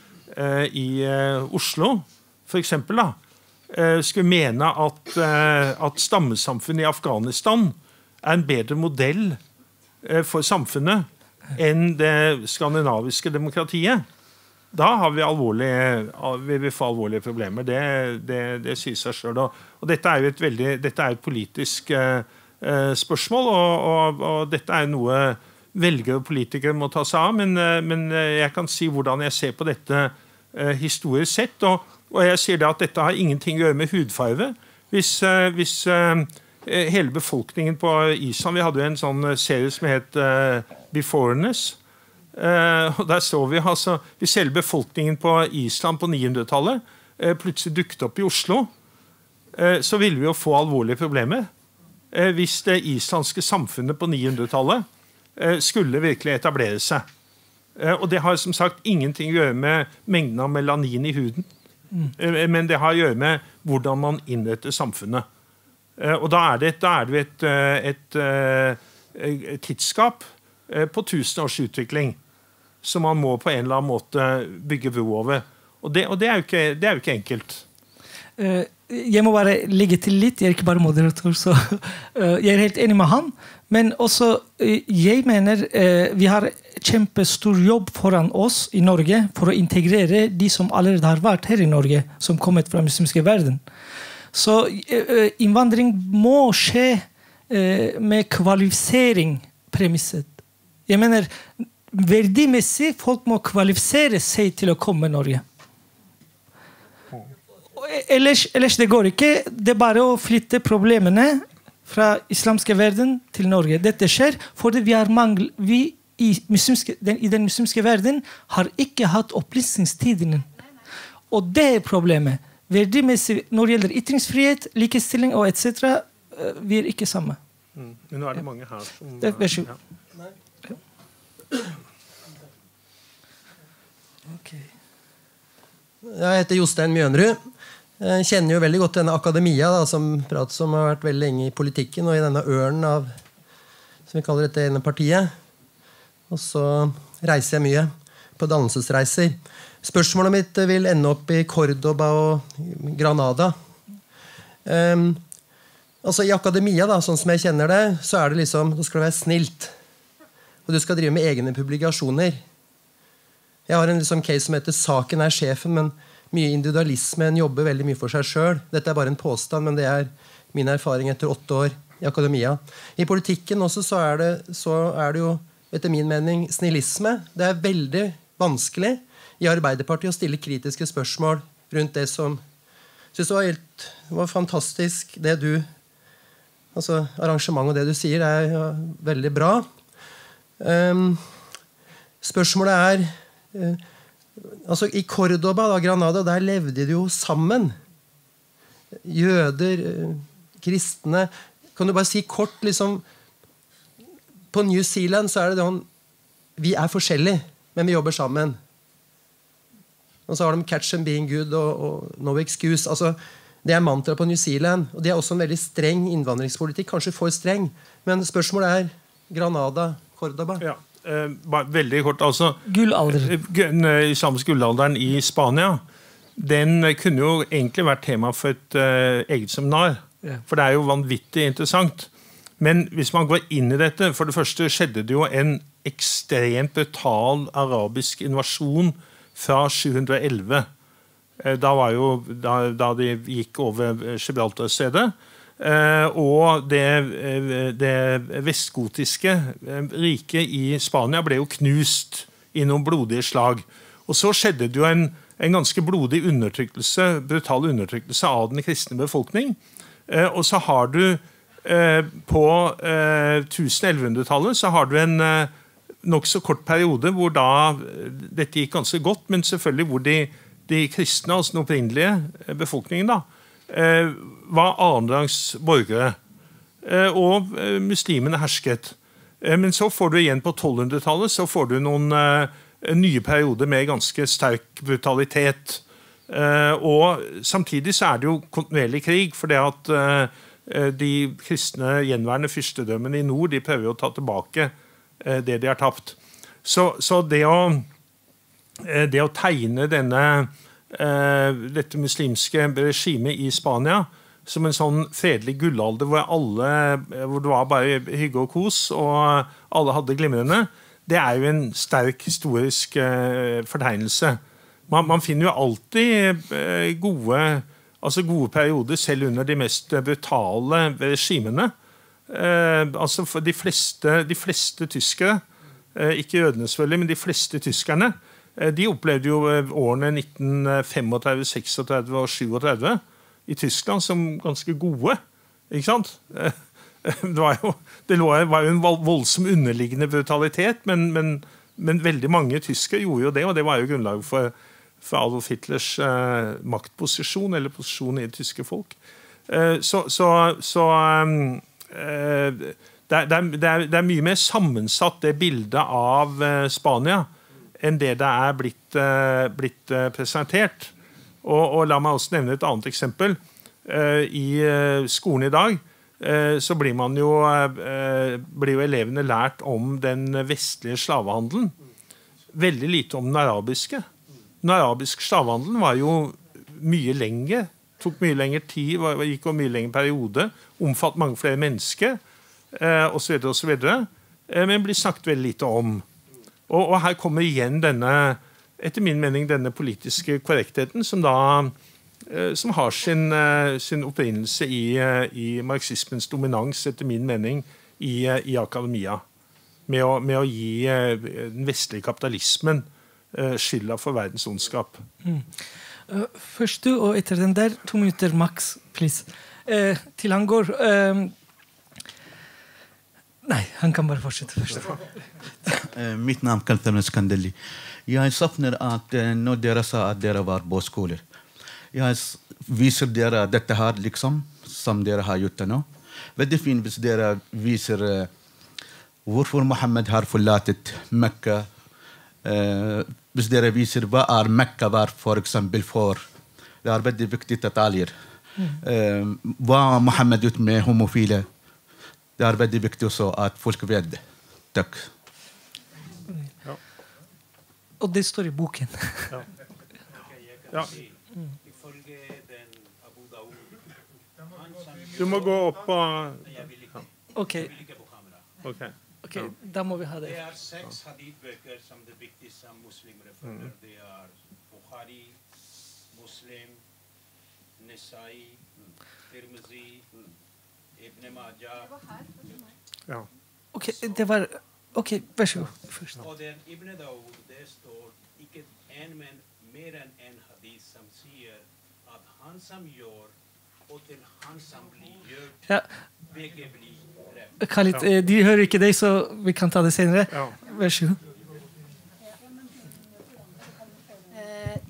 Oslo, for eksempel, skulle mene at stammesamfunnet i Afghanistan en bedre modell for samfunnet enn det skandinaviske demokratiet, da har vi vil vi få alvorlige problemer. Det sier seg selv. Og dette jo dette et politisk spørsmål, og dette noe velgere og politikere må ta seg av, men jeg kan si hvordan jeg ser på dette historisk sett, og jeg sier det at dette har ingenting å gjøre med hudfarve. Hvis hele befolkningen på Island, vi hadde jo en sånn serie som het Beforeness, og der så vi altså, hvis hele befolkningen på Island på 900-tallet plutselig dukket opp i Oslo, så ville vi jo få alvorlige problemer. Hvis det islandske samfunnet på 900-tallet skulle virkelig etablere seg. Og det har som sagt ingenting å gjøre med mengden av melanin i huden, men det har å gjøre med hvordan man innretter samfunnet. Og da det et tidsskap på 1000 års utvikling som man må på en eller annen måte bygge bro over. Og det jo ikke enkelt. Jeg må bare legge til litt, jeg ikke bare moderator, så jeg helt enig med han. Men også, jeg mener vi har kjempestor jobb foran oss i Norge for å integrere de som allerede har vært her i Norge, som kommet fra muslimske verden. Så innvandring må skje med kvalifisering premisset. Jeg mener, verdimessig folk må kvalifisere seg til å komme i Norge. Ellers det går ikke. Det bare å flytte problemene fra islamske verden til Norge. Dette skjer fordi vi i den muslimske verden har ikke hatt opplysningstidene. Og det problemet. Verdimessig, når det gjelder ytringsfrihet, likestilling og etc., vi ikke samme. Men nå det mange her som... Vær så god. Okay. Jeg heter Jostein Mjønrud. Jeg kjenner jo veldig godt denne akademia, som har vært veldig lenge i politikken, og i denne ørnen av, som vi kaller dette ene partiet. Og så reiser jeg mye på dannelsesreiser. Spørsmålet mitt vil ende opp i Cordoba og Granada. Altså i akademia, sånn som jeg kjenner det, så det liksom, da skal det være snilt. Og du skal drive med egne publikasjoner. Jeg har en liksom case som heter «Saken sjefen», men mye individualisme, en jobber veldig mye for seg selv. Dette bare en påstand, men det min erfaring etter 8 år i akademia. I politikken også så det jo, etter min mening, snillisme. Det veldig vanskelig i Arbeiderpartiet å stille kritiske spørsmål rundt det som... Jeg synes det var fantastisk det du... Altså, arrangement og det du sier jo veldig bra. Spørsmålet altså i Cordoba, da, Granada, der levde de jo sammen. Jøder, kristne. Kan du bare si kort, liksom, på New Zealand så det sånn, vi forskjellige, men vi jobber sammen. Og så har de catch and being good og no excuse. Altså, det mantra på New Zealand, og det også en veldig streng innvandringspolitikk, kanskje for streng. Men spørsmålet Granada, Cordoba. Ja, veldig kort. Altså, Gullalder. Islamisk gullalderen i Spania, den kunne jo egentlig vært tema for et eget seminar. Ja. For det jo vanvittig interessant. Men hvis man går inn i dette, for det første skjedde det jo en ekstremt brutal arabisk invasjon fra 711. Da de gikk over Gibraltar-stedet. Og det vestgotiske riket i Spania ble jo knust i noen blodige slag. Og så skjedde det jo en ganske blodig undertrykkelse, brutal undertrykkelse av den kristne befolkning. Og så har du på 1100-tallet så har du en nok så kort periode hvor da dette gikk ganske godt, men selvfølgelig hvor de kristne, altså den opprinnelige befolkningen da, var annenrangs borgere, og muslimene hersket. Men så får du igjen på 1200-tallet, så får du noen nye perioder med ganske sterk brutalitet. Og samtidig så det jo kontinuerlig krig, for det at de kristne gjenværende fyrstedømmene i nord, de prøver å ta tilbake det de har tapt. Så det å tegne dette muslimske regimet i Spania som en sånn fredelig gullalder hvor det var bare hygge og kos, og alle hadde glimrende, det jo en sterk historisk fortegnelse. Man finner jo alltid gode perioder, selv under de mest brutale regimene. Altså for de fleste tyskere, ikke jødene selvfølgelig, men de fleste tyskerne, de opplevde jo årene 1935, 36 og 37 i Tyskland som ganske gode, ikke sant? Det var jo en voldsom underliggende brutalitet, men veldig mange tyskere gjorde jo det, og det var jo grunnlag for Adolf Hitlers maktposisjon, eller posisjon i det tyske folk. Det mye mer sammensatt, det bildet av Spania, enn det blitt presentert. Og la meg også nevne et annet eksempel. I skolen i dag så blir jo elevene lært om den vestlige slavehandelen. Veldig lite om den arabiske. Den arabiske slavehandelen var jo mye lenger, tok mye lengre tid, gikk over mye lengre periode, omfatt mange flere mennesker, og så videre, men blir snakket veldig lite om. Og her kommer igjen etter min mening, denne politiske korrektheten som har sin opprinnelse i marxismens dominans, etter min mening, i akademia. Med å gi den vestlige kapitalismen skylda for verdens ondskap. Først du, og etter den der, 2 minutter maks, please. Til han går... Nei, han kan bare fortsette først. Mitt navn Kaltham Skandeli. Jeg savner at når dere sa at dere var på skoler. Jeg viser dere dette her, liksom, som dere har gjort det nå. Veldig fint hvis dere viser hvorfor Mohammed har forlatet Mekka. Hvis dere viser hva Mekka var for eksempel for. Det veldig viktige detaljer. Hva Mohammed gjort med homofile. Det veldig viktig også at folk vet det. Takk. Ja. Og det står i boken. Ja. Ja. Du må gå opp på... Ok. Da må vi ha det. Det 6 hadithbøker som det viktigste muslimer følger. Det Bukhari, Muslim, Nesai, Tirmizi, Ibn Majah. Ja. Ok, det var... Ok, vær så god. Først. Og den Ibn Daud, det står ikke men mer enn en hadith som sier at han som gjør, og til han som blir gjort, Ja. begge blir drept. Khalid, de hører ikke deg, så vi kan ta det senere. Ja. Vær så god.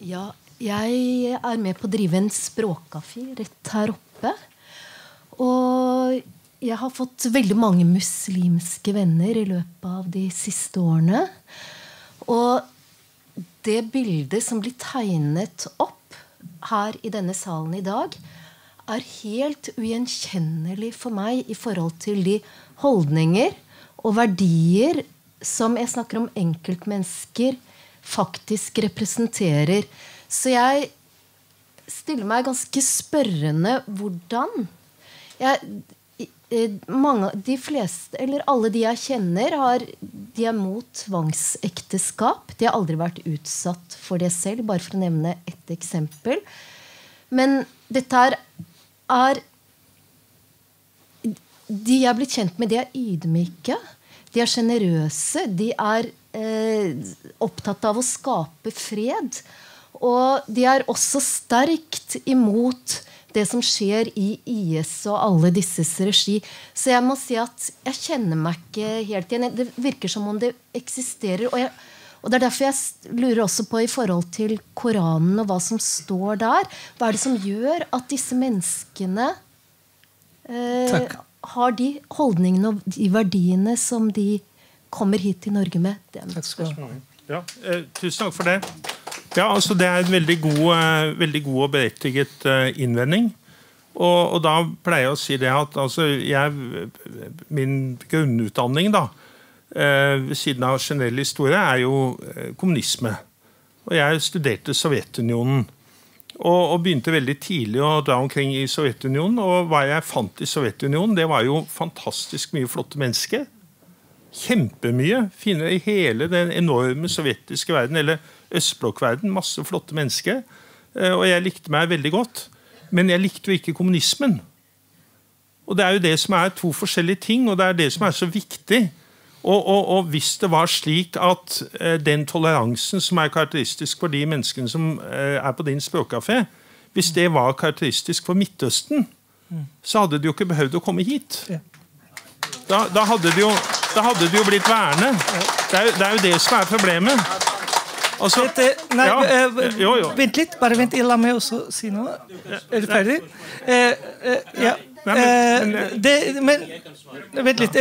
Ja, jeg med på å drive en språkkafé rett her oppe. Og jeg har fått veldig mange muslimske venner i løpet av de siste årene. Og det bildet som blir tegnet opp her i denne salen i dag, helt ugjenkjennelig for meg i forhold til de holdninger og verdier som jeg snakker om enkeltmennesker faktisk representerer. Så jeg stiller meg ganske spørrende hvordan de fleste, eller alle de jeg kjenner, de mot tvangsekteskap. De har aldri vært utsatt for det selv, bare for å nevne et eksempel. Men dette de jeg er blitt kjent med, de ydmyke, de generøse, de opptatt av å skape fred, og de også sterkt imot det som skjer i IS og alle disses regi. Så jeg må si at jeg kjenner meg ikke helt igjen. Det virker som om det eksisterer, og det derfor jeg lurer også på i forhold til Koranen og hva som står der. Hva det som gjør at disse menneskene har de holdningene og de verdiene som de kommer hit til Norge med? Ja, tusen takk for det. Ja, altså det en veldig god og berettiget innvending. Og da pleier jeg å si det at altså, min grunnutdanning da, ved siden av generell historie jo kommunisme. Og jeg studerte Sovjetunionen. Og begynte veldig tidlig å dra omkring i Sovjetunionen. Og hva jeg fant i Sovjetunionen, det var jo fantastisk mye flotte mennesker. Kjempemye. Finner i hele den enorme sovjetiske verden, eller østblokkverden, masse flotte mennesker. Og jeg likte meg veldig godt. Men jeg likte jo ikke kommunismen. Og det jo det som to forskjellige ting, og det det som så viktig. Og hvis det var slik at den toleransen som karakteristisk for de menneskene som på din språkkafé, hvis det var karakteristisk for Midtøsten, så hadde de jo ikke behøvd å komme hit. Da hadde de jo blitt værende. Det jo det som problemet. Altså, vent litt, bare vent, la meg også si noe. Du ferdig? Ja. Men vent litt.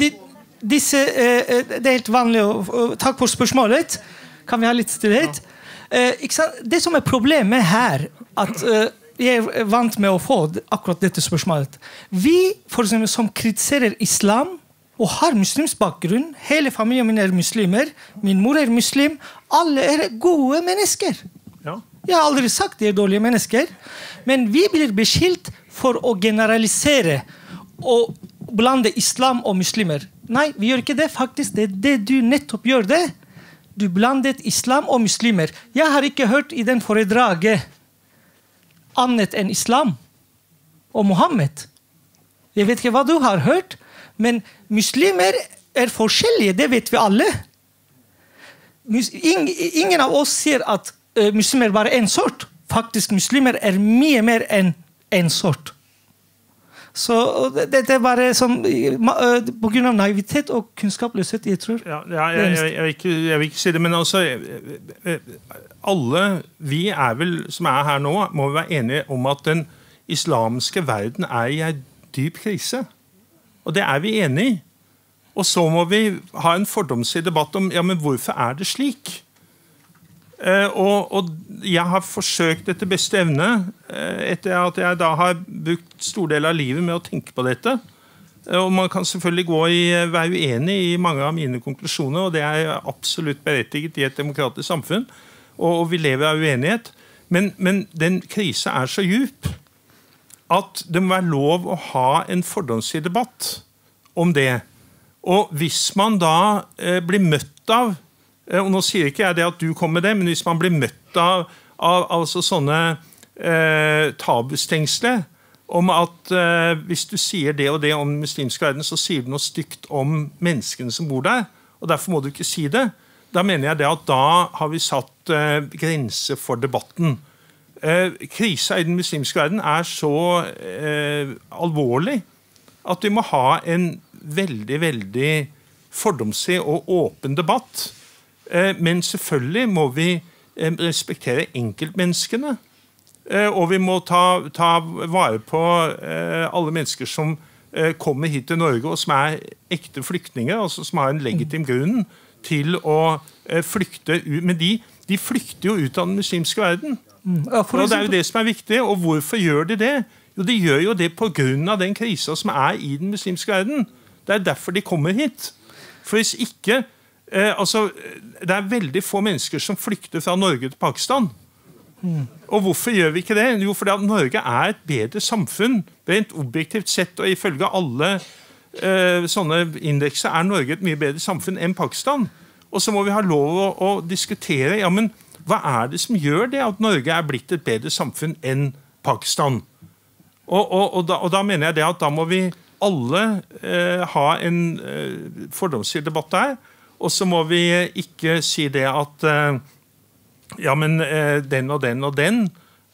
Det helt vanlig, og takk for spørsmålet. Kan vi ha litt stillhet? Det som problemet her, at jeg vant med å få akkurat dette spørsmålet. Vi, for eksempel, som kritiserer islam, og har muslimsk bakgrunn, hele familien min muslimer, min mor muslim, alle gode mennesker. Ja. Jeg har aldri sagt de dårlige mennesker, men vi blir beskyldt for å generalisere og blande islam og muslimer. Nei, vi gjør ikke det faktisk. Det du nettopp gjør det. Du blandet islam og muslimer. Jeg har ikke hørt i den foredraget annet enn islam og Mohammed. Jeg vet ikke hva du har hørt, men muslimer forskjellige, det vet vi alle. Ingen av oss sier at muslimer bare en sort. Faktisk, muslimer mye mer enn en sort. Så det bare som, på grunn av naivitet og kunnskapløshet, jeg tror. Jeg vil ikke si det, men altså, alle vi vel, som her nå, må vi være enige om at den islamske verden i en dyp krise. Og det vi enige i. Og så må vi ha en fordomslig debatt om, ja, men hvorfor det slik? Og jeg har forsøkt etter beste evne, etter at jeg da har brukt stor del av livet med å tenke på dette. Og man kan selvfølgelig være uenig i mange av mine konklusjoner, og det absolutt berettiget i et demokratisk samfunn, og vi lever av uenighet. Men den krisen så djup, at det må være lov å ha en fordomslig debatt om det. Og hvis man da blir møtt av, og nå sier ikke jeg det at du kommer med det, men hvis man blir møtt av altså sånne tabustengsler, om at hvis du sier det og det om den muslimske verden, så sier du noe stygt om menneskene som bor der, og derfor må du ikke si det. Da mener jeg det at da har vi satt grenser for debatten. Krisen i den muslimske verden så alvorlig at vi må ha en veldig, veldig fordomslig og åpen debatt. Men selvfølgelig må vi respektere enkeltmenneskene. Og vi må ta vare på alle mennesker som kommer hit til Norge, og som ekte flyktninger, altså som har en legitim grunn til å flykte ut. Men de flykter jo ut av den muslimske verden. Og det jo det som viktig. Og hvorfor gjør de det? Jo, de gjør jo det på grunn av den krisen som i den muslimske verden. Det derfor de kommer hit. For hvis ikke det veldig få mennesker som flykter fra Norge til Pakistan. Og hvorfor gjør vi ikke det? Jo, fordi at Norge et bedre samfunn, rent objektivt sett, og ifølge alle sånne indekser Norge et mye bedre samfunn enn Pakistan. Og så må vi ha lov å diskutere, ja, men hva det som gjør det at Norge blitt et bedre samfunn enn Pakistan? Og da mener jeg det at da må vi alle ha en fordomsfri debatt der, og så må vi ikke si det at ja, men den og den og den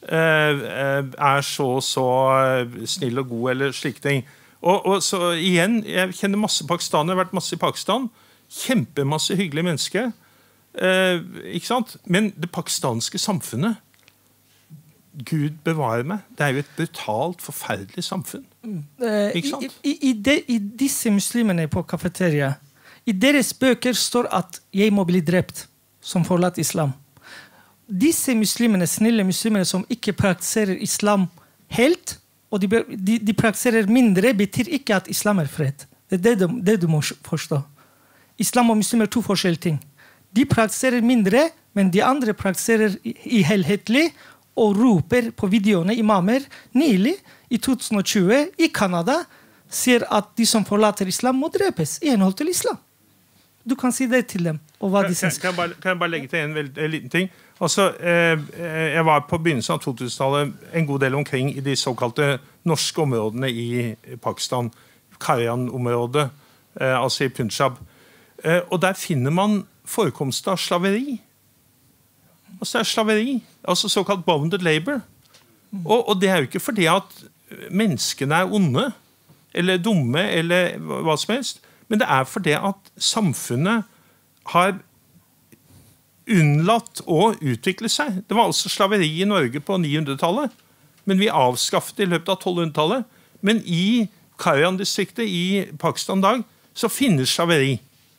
så snill og god, eller slike ting. Og så igjen, jeg kjenner masse pakistanere, jeg har vært masse i Pakistan, kjempemasse hyggelige mennesker, ikke sant? Men det pakistanske samfunnet, Gud bevare meg, det jo et brutalt, forferdelig samfunn. Ikke sant? I disse muslimene på kafeteria, i deres bøker står at jeg må bli drept som forlatt islam. Disse muslimene, snille muslimene som ikke praktiserer islam helt, og de praktiserer mindre, betyr ikke at islam fred. Det det du må forstå. Islam og muslimer to forskjellige ting. De praktiserer mindre, men de andre praktiserer i helhetlig og roper på videoene imamer. Nylig, i 2020, i Kanada, sier at de som forlater islam må drepes i henhold til islam. Du kan si det til dem. Og hva de synes. Kan jeg bare legge til en liten ting? Altså, jeg var på begynnelsen av 2000-tallet en god del omkring i de såkalte norske områdene i Pakistan, Karajan-området, altså i Punjab. Og der finner man forekomst av slaveri. Altså det slaveri, altså såkalt bonded labor. Og det jo ikke fordi at menneskene onde, eller dumme, eller hva som helst, men det fordi at samfunnet har unnlatt å utvikle seg. Det var altså slaveri i Norge på 900-tallet, men vi avskaffet det i løpet av 1200-tallet. Men i Karajan-distriktet i Pakistan dag, så finnes slaveri.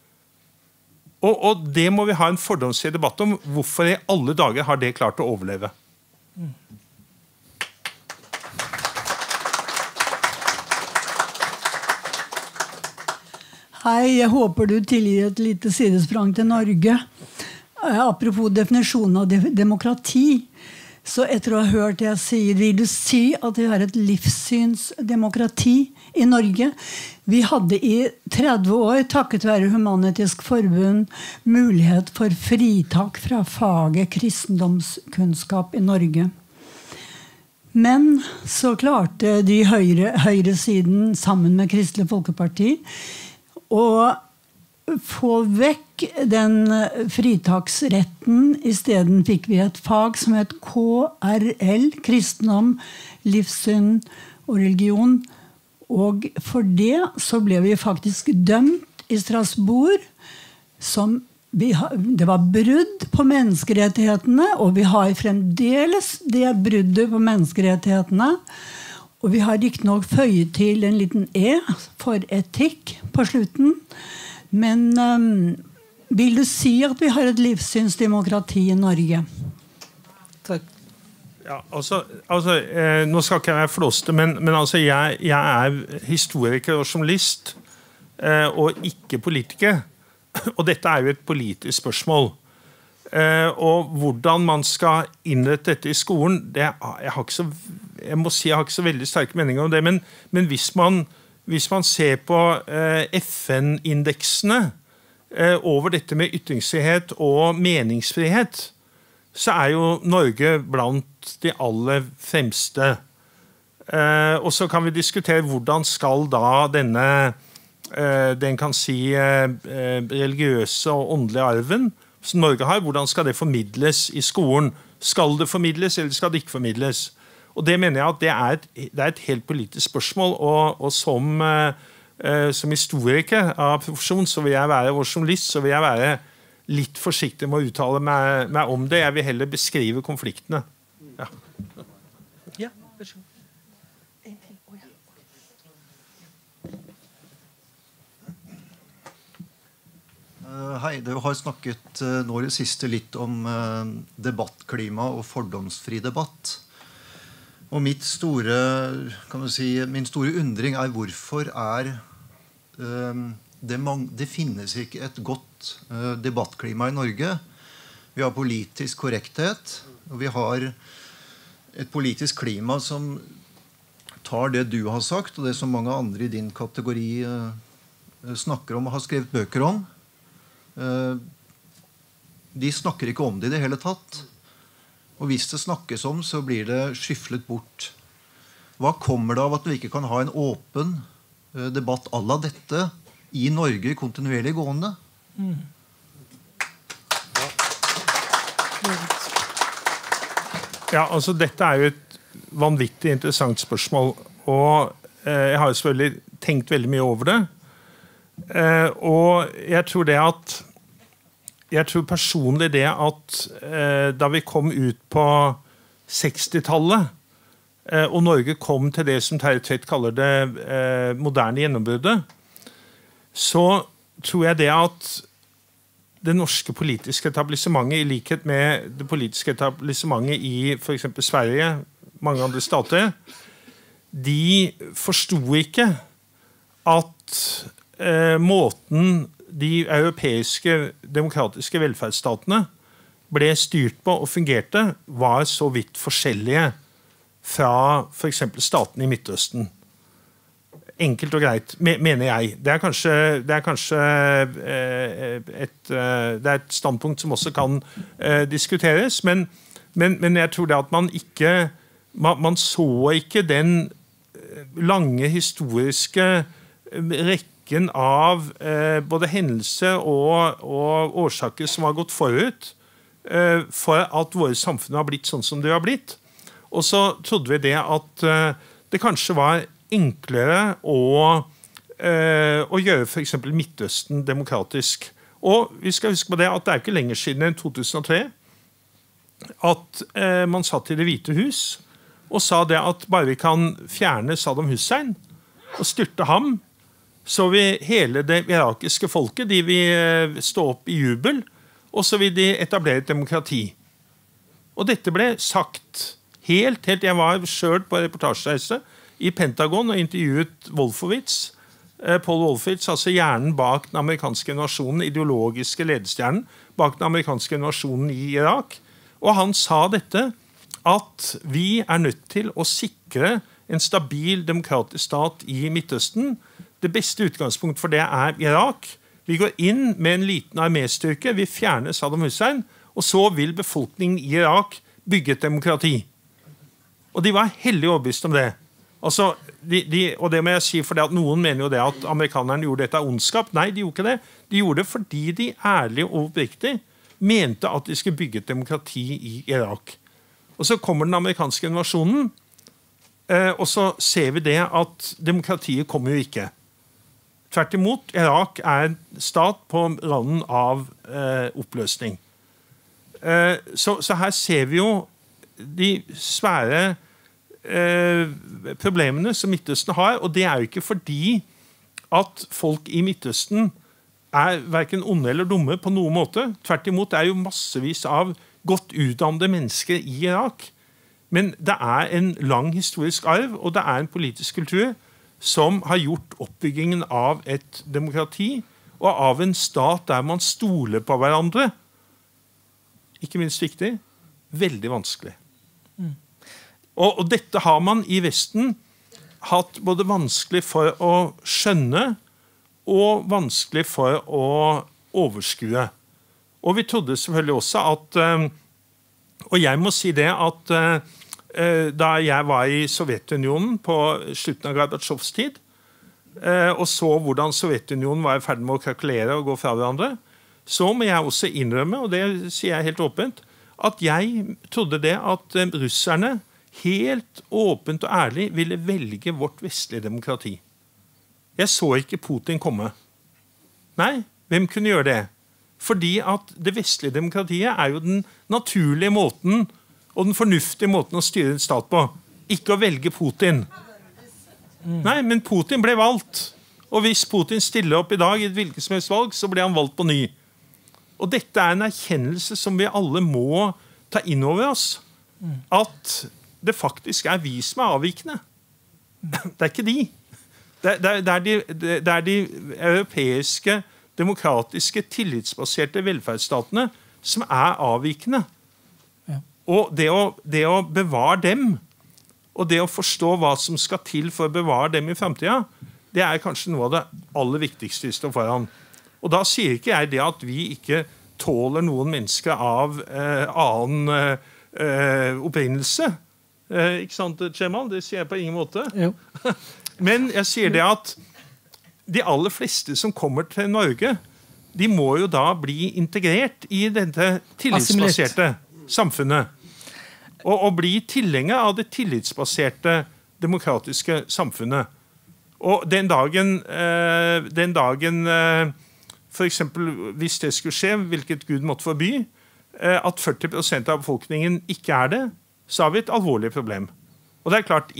Og det må vi ha en fordomsfri debatt om. Hvorfor i alle dager har det klart å overleve? Hei, jeg håper du tilgir et lite sidesprang til Norge. Apropos definisjonen av demokrati, så etter å ha hørt det jeg sier, vil du si at vi har et livssynsdemokrati i Norge? Vi hadde i 30 år, takket være Human-Etisk Forbund, mulighet for fritak fra faget kristendomskunnskap i Norge. Men så klarte de høyresiden sammen med Kristelig Folkeparti å få vekk den fritaksretten. I stedet fikk vi et fag som het KRL, kristendom, livssyn og religion. Og for det så ble vi faktisk dømt i Strasbourg som det var brudd på menneskerettighetene, og vi har fremdeles det bruddet på menneskerettighetene. Og vi har ikke nok føyet til en liten for etikk på slutten. Men vil du si at vi har et livssynsdemokrati i Norge? Takk. Ja, nå skal ikke jeg være flåste, men altså, jeg historiker og journalist, og ikke politiker. Og dette jo et politisk spørsmål. Og hvordan man skal innrette dette i skolen, jeg må si jeg har ikke så veldig sterke meninger om det, men hvis man ser på FN-indeksene over dette med ytringsfrihet og meningsfrihet, så jo Norge blant de aller fremste. Og så kan vi diskutere hvordan skal da den kan si religiøse og åndelige arven som Norge har, hvordan skal det formidles i skolen? Skal det formidles, eller skal det ikke formidles? Og det mener jeg at det et helt politisk spørsmål, og som historiker av profesjon, så vil jeg være, og journalist, så vil jeg være litt forsiktig med å uttale meg om det. Jeg vil heller beskrive konfliktene. Ja. Ja, vær så god. Hei, du har snakket nå i det siste litt om debattklima og fordomsfri debatt. Og min store undring hvorfor det finnes ikke et godt debattklima i Norge. Vi har politisk korrekthet, og vi har et politisk klima som tar det du har sagt, og det som mange andre i din kategori snakker om og har skrevet bøker om. De snakker ikke om det i det hele tatt. Og hvis det snakkes om, så blir det skyflet bort. Hva kommer det av at vi ikke kan ha en åpen debatt à la dette i Norge kontinuerlig gående? Ja, altså dette jo et vanvittig interessant spørsmål. Og jeg har jo selvfølgelig tenkt veldig mye over det. Og jeg tror personlig det at da vi kom ut på 60-tallet, og Norge kom til det som Terje Tvedt kaller det moderne gjennombruddet, så tror jeg det at det norske politiske etablissementet, i likhet med det politiske etablissementet i for eksempel Sverige, mange andre stater, de forstod ikke at måten de europeiske demokratiske velferdsstatene ble styrt på og fungerte, var så vidt forskjellige fra for eksempel statene i Midtøsten. Enkelt og greit, mener jeg. Det kanskje et standpunkt som også kan diskuteres, men jeg tror det at man så ikke den lange historiske rekken av både hendelser og årsaker som har gått forut for at våre samfunn har blitt sånn som det har blitt. Og så trodde vi det at det kanskje var enklere å gjøre for eksempel Midtøsten demokratisk. Og vi skal huske på det at det ikke lenger siden enn 2003 at man satt i Det hvite hus og sa det at bare vi kan fjerne Saddam Hussein og styrte ham, så vil hele det irakiske folket, de vil stå opp i jubel, og så vil de etablere et demokrati. Og dette ble sagt helt, jeg var selv på reportasjereise i Pentagon og intervjuet Wolfowitz, Paul Wolfowitz, altså hjernen bak den amerikanske invasjonen, ideologiske ledestjernen bak den amerikanske invasjonen i Irak. Og han sa dette, at vi nødt til å sikre en stabil demokratisk stat i Midtøsten. Det beste utgangspunkt for det Irak. Vi går inn med en liten armestyrke, vi fjerner Saddam Hussein, og så vil befolkningen i Irak bygge et demokrati. Og de var hellig overbevist om det. Altså, og det må jeg si, for det at noen mener jo det at amerikanerne gjorde dette av ondskap. Nei, de gjorde ikke det. De gjorde det fordi de ærlig og oppriktig mente at de skulle bygge et demokrati i Irak. Og så kommer den amerikanske invasjonen, og så ser vi det at demokratiet kommer jo ikke. Tvert imot, Irak en stat på randen av oppløsning. Så her ser vi jo de svære problemene som Midtøsten har, og det jo ikke fordi at folk i Midtøsten hverken onde eller dumme på noen måte. Tvert imot, det jo massevis av godt utdannede mennesker i Irak. Men det en lang historisk arv, og det en politisk kultur som har gjort oppbyggingen av et demokrati og av en stat der man stoler på hverandre, ikke minst viktig, veldig vanskelig. Og dette har man i Vesten hatt både vanskelig for å skjønne og vanskelig for å overskue. Og vi trodde selvfølgelig også at, og jeg må si det at da jeg var i Sovjetunionen på slutten av Gorbatsjovs tid, og så hvordan Sovjetunionen var i ferd med å krakelere og gå fra hverandre, så må jeg også innrømme, og det sier jeg helt åpent, at jeg trodde det at russerne helt åpent og ærlig ville velge vårt vestlige demokrati. Jeg så ikke Putin komme. Nei, hvem kunne gjøre det? Fordi at det vestlige demokratiet jo den naturlige måten og den fornuftige måten å styre en stat på. Ikke å velge Putin. Nei, men Putin ble valgt. Og hvis Putin stiller opp i dag i et hvilket som helst valg, så blir han valgt på ny. Og dette en erkjennelse som vi alle må ta inn over oss. At det faktisk vi som avvikende. Det ikke de. Det de europeiske, demokratiske, tillitsbaserte velferdsstatene som avvikende. Ja. Og det å bevare dem, og det å forstå hva som skal til for å bevare dem i fremtiden, det kanskje noe av det aller viktigste vi står foran. Og da sier ikke jeg det at vi ikke tåler noen mennesker av annen opprinnelse. Ikke sant, Cemal? Det sier jeg på ingen måte. Jo. Men jeg sier det at de aller fleste som kommer til Norge, de må jo da bli integrert i dette tillitsbaserte samfunnet. Og bli tilhenger av det tillitsbaserte demokratiske samfunnet. Og den dagen for eksempel, hvis det skulle skje, hvilket Gud måtte forby, at 40% av befolkningen ikke det, så har vi et alvorlig problem. Og det klart,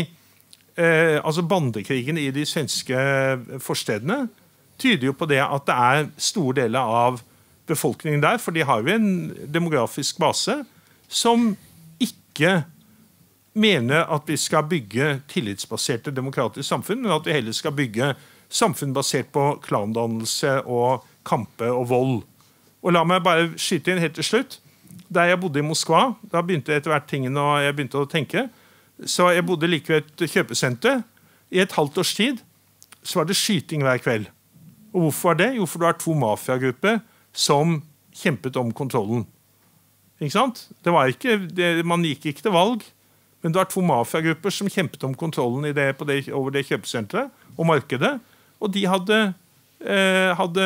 altså bandekrigen i de svenske forstedene tyder jo på det at det store deler av befolkningen der, for de har jo en demografisk base som ikke mener at vi skal bygge tillitsbaserte demokratiske samfunn, men at vi heller skal bygge samfunn basert på klandannelse og kampe og vold. Og la meg bare skyte inn helt til slutt. Da jeg bodde i Moskva, da begynte etter hvert tingene og jeg begynte å tenke. Så jeg bodde like ved et kjøpesenter. I et halvt års tid så var det skyting hver kveld. Og hvorfor var det? Jo, for det var 2 mafiagrupper som kjempet om kontrollen. Ikke sant? Man gikk ikke til valg, men det var 2 mafiagrupper som kjempet om kontrollen over det kjøpesenteret og markedet. Og de hadde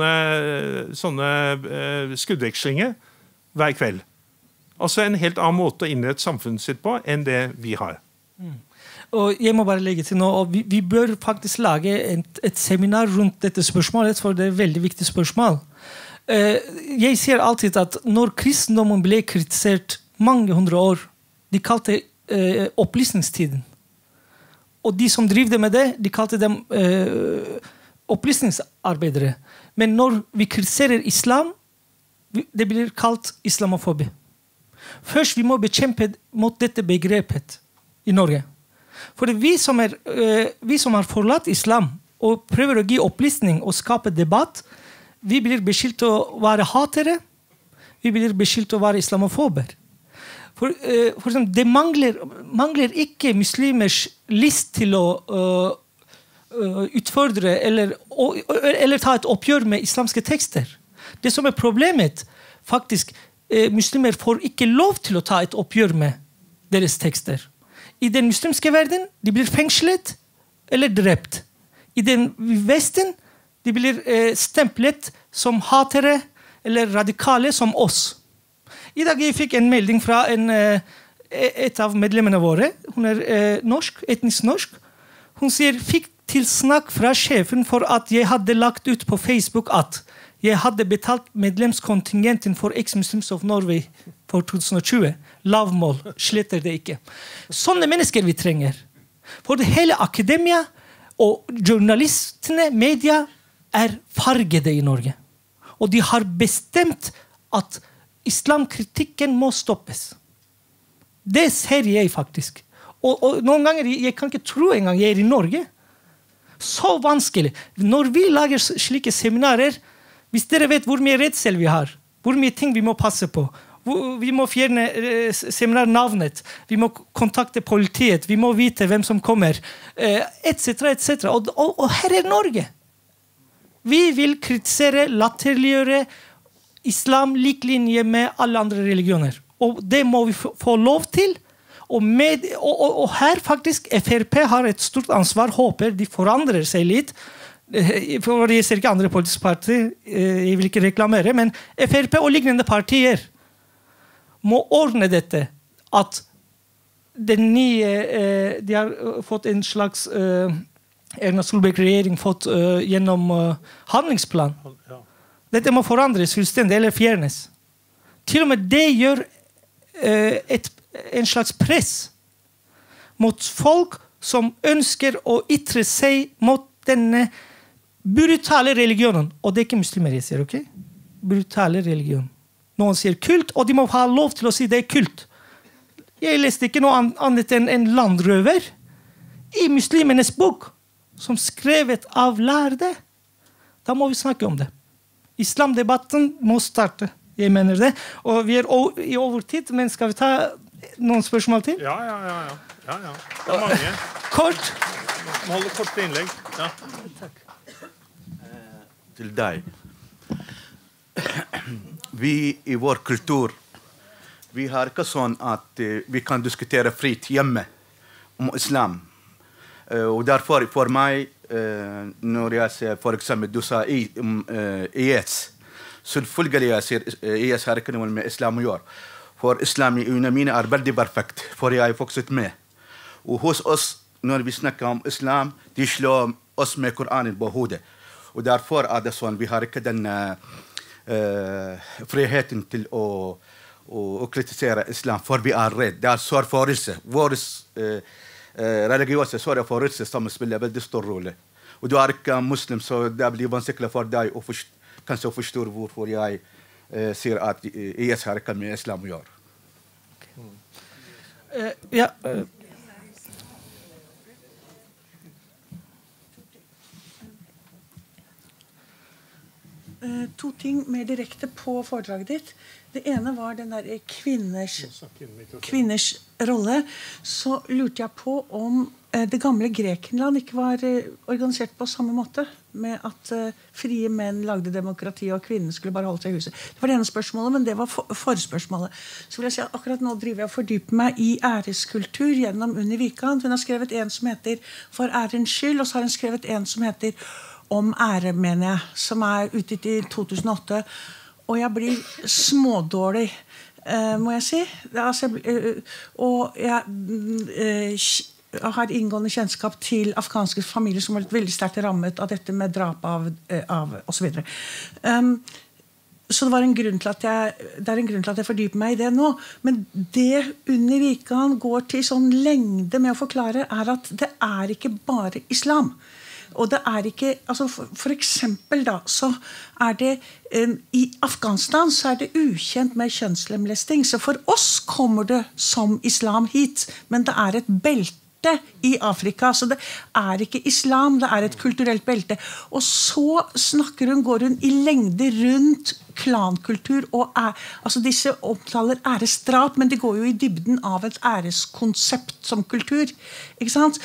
sånne skuddvekslinger hver kveld. Altså en helt annen måte å innrette samfunnet sitt på enn det vi har. Og jeg må bare legge til noe, og vi bør faktisk lage et seminar rundt dette spørsmålet, for det et veldig viktig spørsmål. Jeg sier alltid at når kristendommen ble kritisert mange 100 år, de kalte opplysningstiden. Og de som drivde med det, de kalte dem opplysningsarbeidere. Men når vi kritiserer islam, det blir kalt islamofobi. Først vi må bekjempe mot dette begrepet i Norge. For vi som har forlatt islam og prøver å gi opplysning og skape debatt, vi blir beskyldt å være hatere, vi blir beskyldt å være islamofober. For eksempel, det mangler ikke muslimers lyst til å utfordre eller ta et oppgjør med islamske tekster. Det som problemet, faktisk, muslimer får ikke lov til å ta et oppgjør med deres tekster. I den muslimske verden, de blir fengslet eller drept. I den Vesten, de blir stemplet som hatere eller radikale som oss. I dag jeg fikk en melding fra et av medlemmene våre. Hun norsk, etnisk norsk. Hun sier, fikk tilsnakk fra sjefen for at jeg hadde lagt ut på Facebook at jeg hadde betalt medlemskontingenten for Ex-Muslims of Norway for 2020. Lavmål, sletter det ikke. Sånne mennesker vi trenger. For det hele akademia og journalistene, media, fargede i Norge. Og de har bestemt at islamkritikken må stoppes. Det ser jeg faktisk. Og noen ganger, jeg kan ikke tro engang jeg i Norge. Så vanskelig. Når vi lager slike seminarer, hvis dere vet hvor mye redsel vi har, hvor mye ting vi må passe på, vi må fjerne seminarnavnet, vi må kontakte politiet, vi må vite hvem som kommer, etc., etc. Og her Norge. Vi vil kritisere, latterliggjøre islam liklinje med alle andre religioner. Og det må vi få lov til. Og her faktisk, FrP har et stort ansvar, håper de forandrer seg litt. For jeg ser ikke andre politiske partier, jeg vil ikke reklamere, men FrP og lignende partier må ordne dette, at den nye, de har fått en slags Erna Solberg-regjering fått gjennom handlingsplan. Dette må forandres fullstendig eller fjernes. Til og med det gjør en slags press mot folk som ønsker å ytre seg mot denne brutale religionen. Og det er ikke muslimer jeg sier, ok? Brutale religion. Noen sier kult, og de må ha lov til å si det er kult. Jeg leste ikke noe annet enn en landrøver i muslimenes bok, som skrevet av lærde. Da må vi snakke om det. Islamdebatten må starte. Jeg mener det. Og vi er i overtid, men skal vi ta noen spørsmål til? Ja. Det er mange. Kort. Holde korte innlegg. Ja. Takk. Til deg. Vi i vår kultur, vi har ikke sånn at vi kan diskutere fritt hjemme om islam. Og derfor for meg, når jeg ser for eksempel, du sa IS, selvfølgelig jeg sier IS har ikke noe med islam å gjøre. For islam i øynene mine er veldig perfekt, for jeg er vokset med. Og hos oss, når vi snakker om islam, de slår oss med Koranen på hodet. Og derfor er det sånn, vi har ikke den friheten til å kritisere islam, for vi er redd. Det er sårfølelse. Vår religiøse sårfølelse som spiller veldig stor rolle. Og du er ikke muslim, så det blir vanskelig for deg å kanskje forstå hvorfor jeg sier at IS har ikke med islam å gjøre. To ting mer direkte på foredraget ditt. Det ene var den der kvinners rolle. Så lurte jeg på om det gamle Grekenland ikke var organisert på samme måte, med at frie menn lagde demokrati, og kvinnen skulle bare holde seg i huset. Det var det ene spørsmålet, men det var forspørsmålet. Så vil jeg si at akkurat nå driver jeg og fordyper meg i æreskultur gjennom Unni Wikan. Hun har skrevet en som heter For ærens skyld, og så har hun skrevet en som heter Om ære, mener jeg, som utgitt i 2008. Og jeg blir smådårlig, må jeg si. Og jeg har inngående kjennskap til afghanske familier som har vært veldig sterkt rammet av dette med drap av og så videre. Så det er en grunn til at jeg fordyper meg i det nå. Men det Unni Wikan går til sånn lengde med å forklare, er at det er ikke bare islam. Og det er ikke, altså for eksempel da, så er det i Afghanistan så er det ukjent med kjønnslemlesting. Så for oss kommer det som islam hit, men det er et belte i Afrika, så det er ikke islam, det er et kulturelt belte. Og så går hun i lengde rundt klankultur, og altså disse omtaler æresdrap, men det går jo i dybden av et æreskonsept som kultur, ikke sant?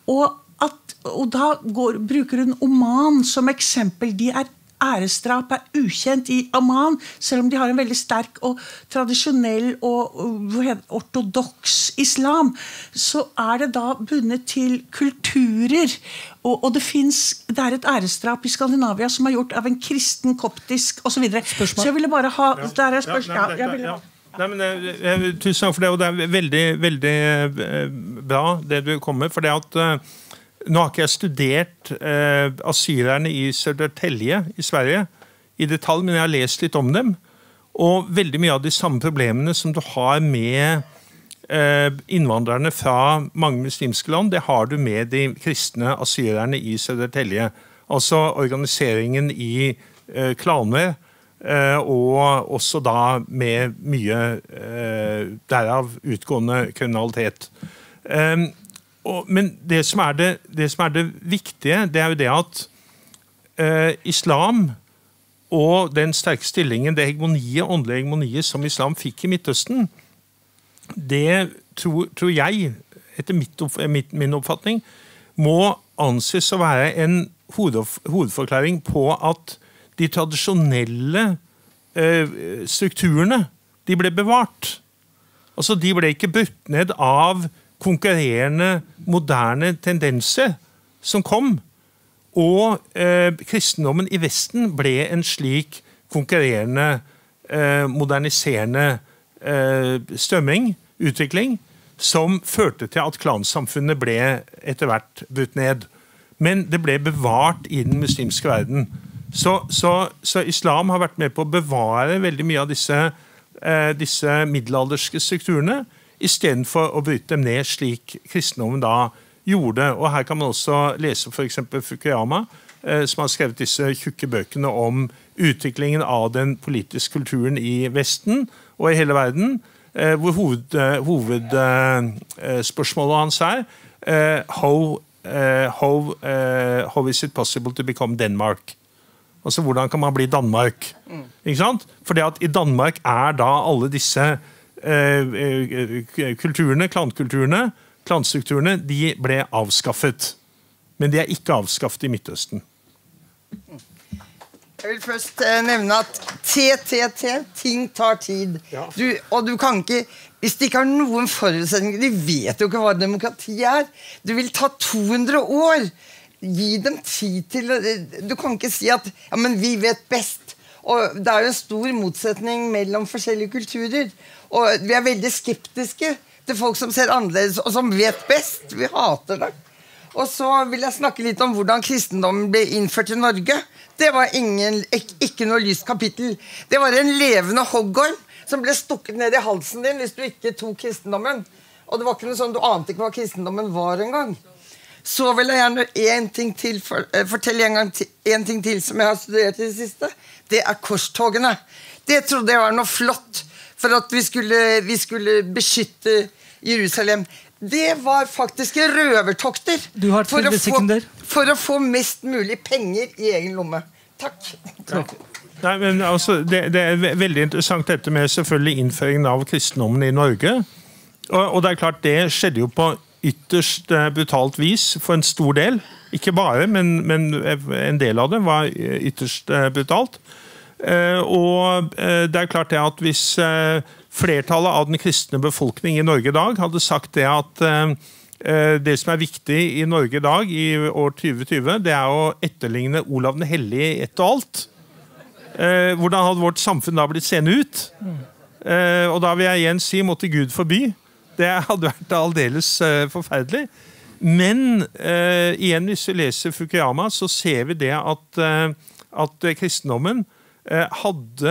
Og da bruker hun Oman som eksempel. Æresdrap er ukjent i Oman, selv om de har en veldig sterk og tradisjonell og ortodoks islam, så er det da bundet til kulturer. Og det er et æresdrap i Skandinavia som er gjort av en kristen, koptisk og så videre. Så jeg ville bare ha der er spørsmål. Nei, men tusen takk for det, og det er veldig, veldig bra det du kommer med, for det at nå har ikke jeg studert assyrerne i Södertälje i Sverige i detalj, men jeg har lest litt om dem, og veldig mye av de samme problemene som du har med innvandrerne fra mange muslimske land, det har du med de kristne assyrerne i Södertälje, altså organiseringen i klaner, og også da med mye derav utgående kriminalitet. Men det som er det viktige, det er jo det at islam og den sterke stillingen, det åndelige hegemoniet som islam fikk i Midtøsten, det tror jeg, etter min oppfatning, må anses å være en hovedforklaring på at de tradisjonelle strukturene, de ble bevart. Altså, de ble ikke brutt ned av konkurrerende, moderne tendenser som kom, og kristendommen i Vesten ble en slik konkurrerende, moderniserende strømming, utvikling, som førte til at klansamfunnet ble etter hvert brutt ned. Men det ble bevart i den muslimske verden. Så islam har vært med på å bevare veldig mye av disse middelalderske strukturene, I stedet for å bryte dem ned slik kristendommen da gjorde. Og her kan man også lese for eksempel Fukuyama, som har skrevet disse tjukke bøkene om utviklingen av den politiske kulturen I Vesten og I hele verden, hvor hovedspørsmålet hans how is it possible to become Denmark? Altså, hvordan kan man bli Danmark? Ikke sant? Fordi at I Danmark da alle disse kulturene, klanstrukturene, de ble avskaffet. Men de ikke avskaffet I Midtøsten. Jeg vil først nevne at ting tar tid. Og du kan ikke, hvis de ikke har noen forutsetninger, de vet jo ikke hva demokrati Du vil ta 200 år. Gi dem tid til, du kan ikke si at ja, men vi vet best. Og det jo en stor motsetning mellom forskjellige kulturer. Og vi veldig skeptiske til folk som ser annerledes, og som vet best. Vi hater det. Og så vil jeg snakke litt om hvordan kristendommen ble innført I Norge. Det var ikke noe lyst kapittel. Det var en levende hoggorm som ble stukket ned I halsen din hvis du ikke tok kristendommen. Og det var ikke noe sånn, du ante ikke hva kristendommen var en gang. Så vil jeg gjerne fortelle en ting til som jeg har studert I det siste. Det korstogene. Det trodde jeg var noe flott for at vi skulle beskytte Jerusalem. Det var faktisk røvertokter Du har 30 sekunder. For å få mest mulig penger I egen lomme. Takk. Nei, men altså, det veldig interessant dette med selvfølgelig innføringen av kristendommen I Norge. Og det klart, det skjedde jo på ytterst brutalt vis for en stor del. Ikke bare, men en del av det var ytterst brutalt. Og det klart det at hvis flertallet av den kristne befolkning I Norge I dag hadde sagt det at det som viktig I Norge I dag I år 2020, det å etterligne Olav den Hellige I ett og alt. Hvordan hadde vårt samfunn da blitt seende ut? Og da vil jeg igjen si, måtte Gud forby. Det hadde vært aldeles forferdelig. Men igjen, hvis vi leser Fukuyama, så ser vi det at kristendommen hadde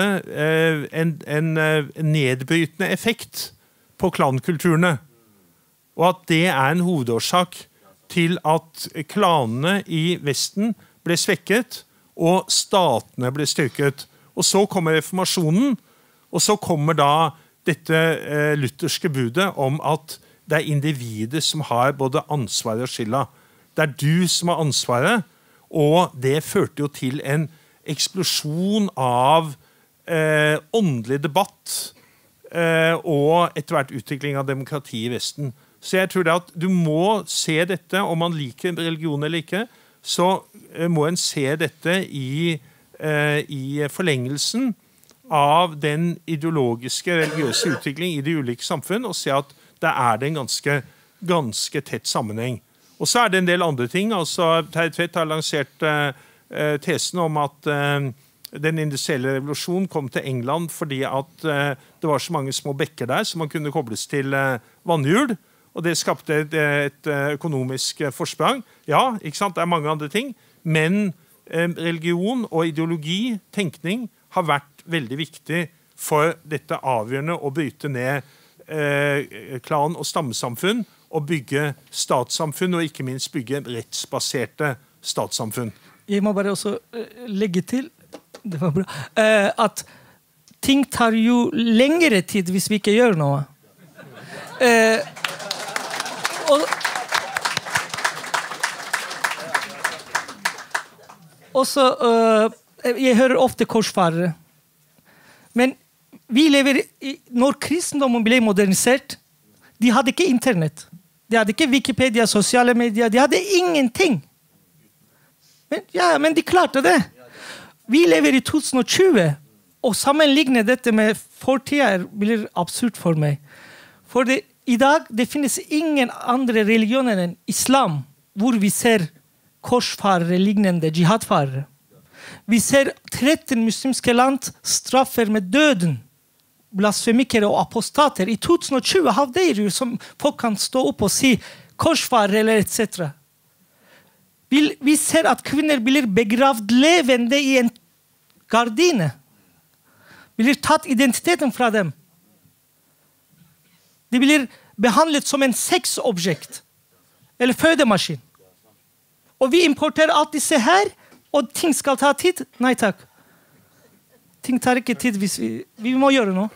en nedbrytende effekt på klankulturene. Og at det en hovedårsak til at klanene I Vesten ble svekket, og statene ble styrket. Og så kommer reformasjonen, og så kommer da dette lutherske budet om at det individet som har både ansvar og skylda. Det du som har ansvaret, og det førte jo til en eksplosjon av åndelig debatt og etter hvert utvikling av demokrati I Vesten. Så jeg tror det at du må se dette, om man liker religion eller ikke, så må en se dette I forlengelsen av den ideologiske, religiøse utvikling I de ulike samfunn, og se at det det en ganske tett sammenheng. Og så det en del andre ting. Altså, Terje Tvedt har lansert tesen om at den industrielle revolusjonen kom til England fordi at det var så mange små bekker der som man kunne kobles til vannhjul, og det skapte et økonomisk forsprang. Ja, ikke sant? Det mange andre ting, men religion og ideologi, tenkning, har vært veldig viktig for dette avgjørende å bryte ned klan- og stammesamfunn og bygge statssamfunn, og ikke minst bygge rettsbaserte statssamfunn. Jeg må bare også legge til, det var bra, at ting tar jo lengre tid hvis vi ikke gjør noe. Også, jeg hører ofte korsfarere. Men vi lever når kristendommen ble modernisert, de hadde ikke internett. De hadde ikke Wikipedia, sosiale medier, de hadde ingenting. Men de klarte det. Vi lever I 2020, og sammenligne dette med fortiden blir absurd for meg. For I dag, det finnes ingen andre religioner enn islam, hvor vi ser korsfarere lignende jihadfarere. Vi ser 13 muslimske land straffer med døden blasfemikere og apostater. I 2020 har det som folk kan stå opp og si korsfarere eller etc. Vi ser at kvinner blir begravd levende i en gardine. Blir tatt identiteten fra dem. De blir behandlet som en sexobjekt. Eller fødemaskin. Og vi importerer alt disse her, og ting skal ta tid. Nei takk. Ting tar ikke tid hvis vi må gjøre noe.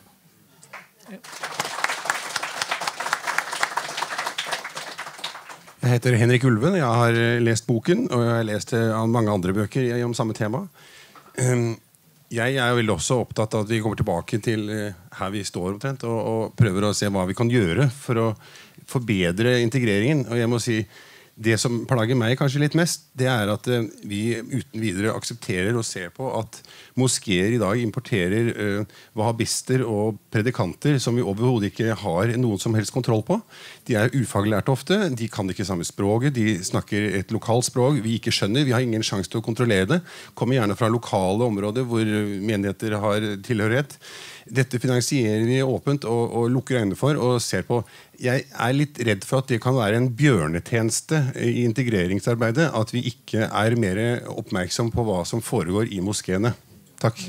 Jeg heter Henrik Ulven. Jeg har lest boken, og jeg har lest mange andre bøker om samme tema. Jeg vel også opptatt av at vi kommer tilbake til her vi står omtrent, og prøver å se hva vi kan gjøre for å forbedre integreringen. Og jeg må si, det som plager meg kanskje litt mest, det at vi uten videre aksepterer og ser på at moskéer i dag importerer wahhabister og predikanter som vi overhodet ikke har noen som helst kontroll på. De ufaglærte ofte, de kan ikke samme språket, de snakker et lokalt språk vi ikke skjønner, vi har ingen sjanse til å kontrollere det. Kommer gjerne fra lokale områder hvor menigheter har tilhørighet. Dette finansierer vi åpent og lukker øynene for og ser på. Jeg litt redd for at det kan være en bjørnetjeneste i integreringsarbeidet, at vi ikke mer oppmerksom på hva som foregår i moskéene. Takk.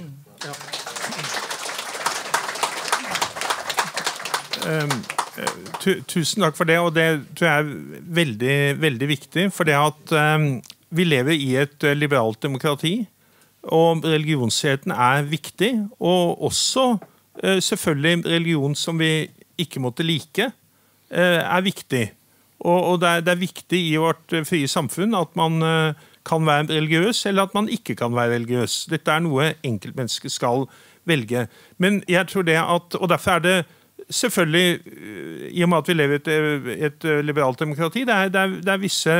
Tusen takk for det, og det tror jeg veldig, veldig viktig, for det at vi lever i et liberalt demokrati, og religionsfriheten viktig, og også selvfølgelig religion som vi ikke måtte like, viktig. Og det viktig i vårt frie samfunn at man kan være religiøs, eller at man ikke kan være religiøs. Dette noe enkeltmennesket skal velge. Men jeg tror det at, og derfor det selvfølgelig, i og med at vi lever i et liberalt demokrati, det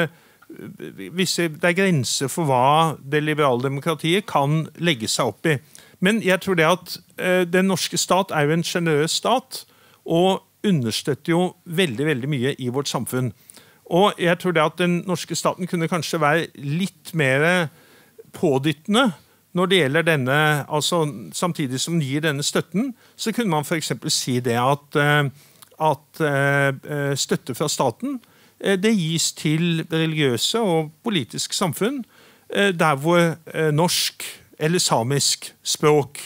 er grenser for hva det liberale demokratiet kan legge seg opp i. Men jeg tror det at den norske stat jo en generøs stat, og understøtter jo veldig, veldig mye i vårt samfunn. Og jeg tror det at den norske staten kunne kanskje være litt mer pådyttende når det gjelder denne, altså samtidig som den gir denne støtten, så kunne man for eksempel si det at støtte fra staten, det gis til religiøse og politisk samfunn, der hvor norsk eller samisk språk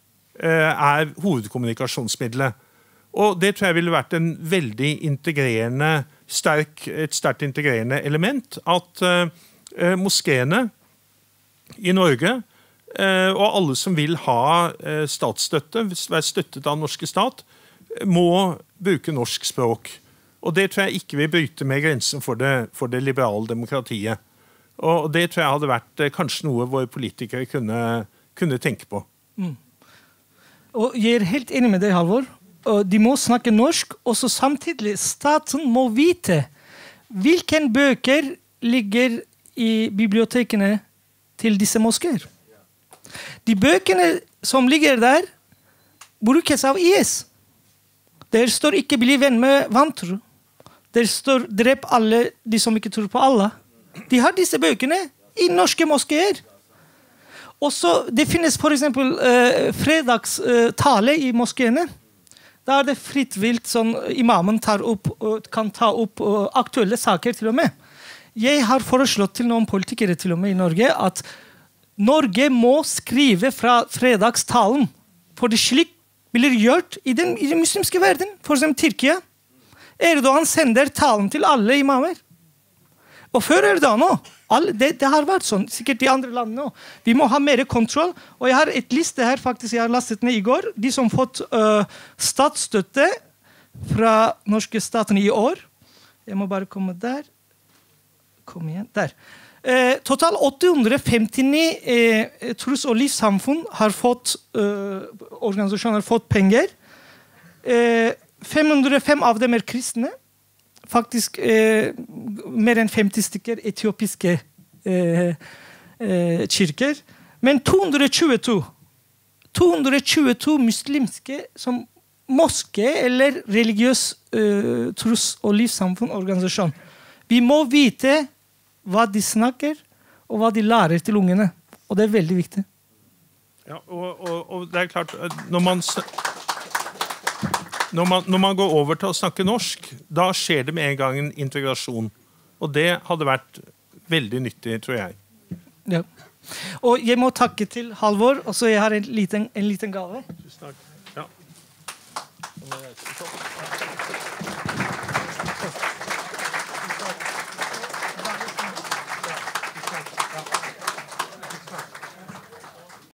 hovedkommunikasjonsmiddelet. Og det tror jeg ville vært en veldig integrerende, et sterkt integrerende element, at moskéene i Norge, og alle som vil ha statsstøtte, være støttet av den norske stat, må bruke norsk språk. Og det tror jeg ikke vil bryte med grensen for det liberale demokratiet. Og det tror jeg hadde vært kanskje noe våre politikere kunne tenke på. Og jeg helt enig med deg, Halvor. De må snakke norsk, og så samtidig staten må vite hvilke bøker ligger i bibliotekene til disse moskéer. De bøkene som ligger der, brukes av IS. Der står ikke bli venn med vantro. Der står drep alle de som ikke tror på Allah. De har disse bøkene i norske moskéer. Og så det finnes for eksempel fredagstale i moskéene. Da det fritt vilt sånn imamen kan ta opp aktuelle saker til og med. Jeg har foreslått til noen politikere til og med i Norge at Norge må skrive fra fredagstalen, for det slik blir gjort i den muslimske verden, for eksempel Tyrkia. Erdogan sender talen til alle imamer. Og før Erdogan også. Det har vært sånn, sikkert i andre land nå. Vi må ha mer kontroll, og jeg har et liste her faktisk, jeg har lastet ned i går, de som har fått statsstøtte fra norske staten i år. Jeg må bare komme der. Kom igjen, der. Total 859 tros- og livssamfunn har fått, organisasjoner har fått penger. 505 av dem kristne. Faktisk mer enn 50 stykker etiopiske kirker. Men 222 muslimske som moské eller religiøs tros- og livssamfunnsorganisasjon. Vi må vite hva de snakker, og hva de lærer til ungene. Og det veldig viktig. Ja, og det klart, når man går over til å snakke norsk, da skjer det med en gang en integrasjon. Og det hadde vært veldig nyttig, tror jeg. Ja. Og jeg må takke til Halvor, og så jeg har en liten gave. Tusen takk. Ja.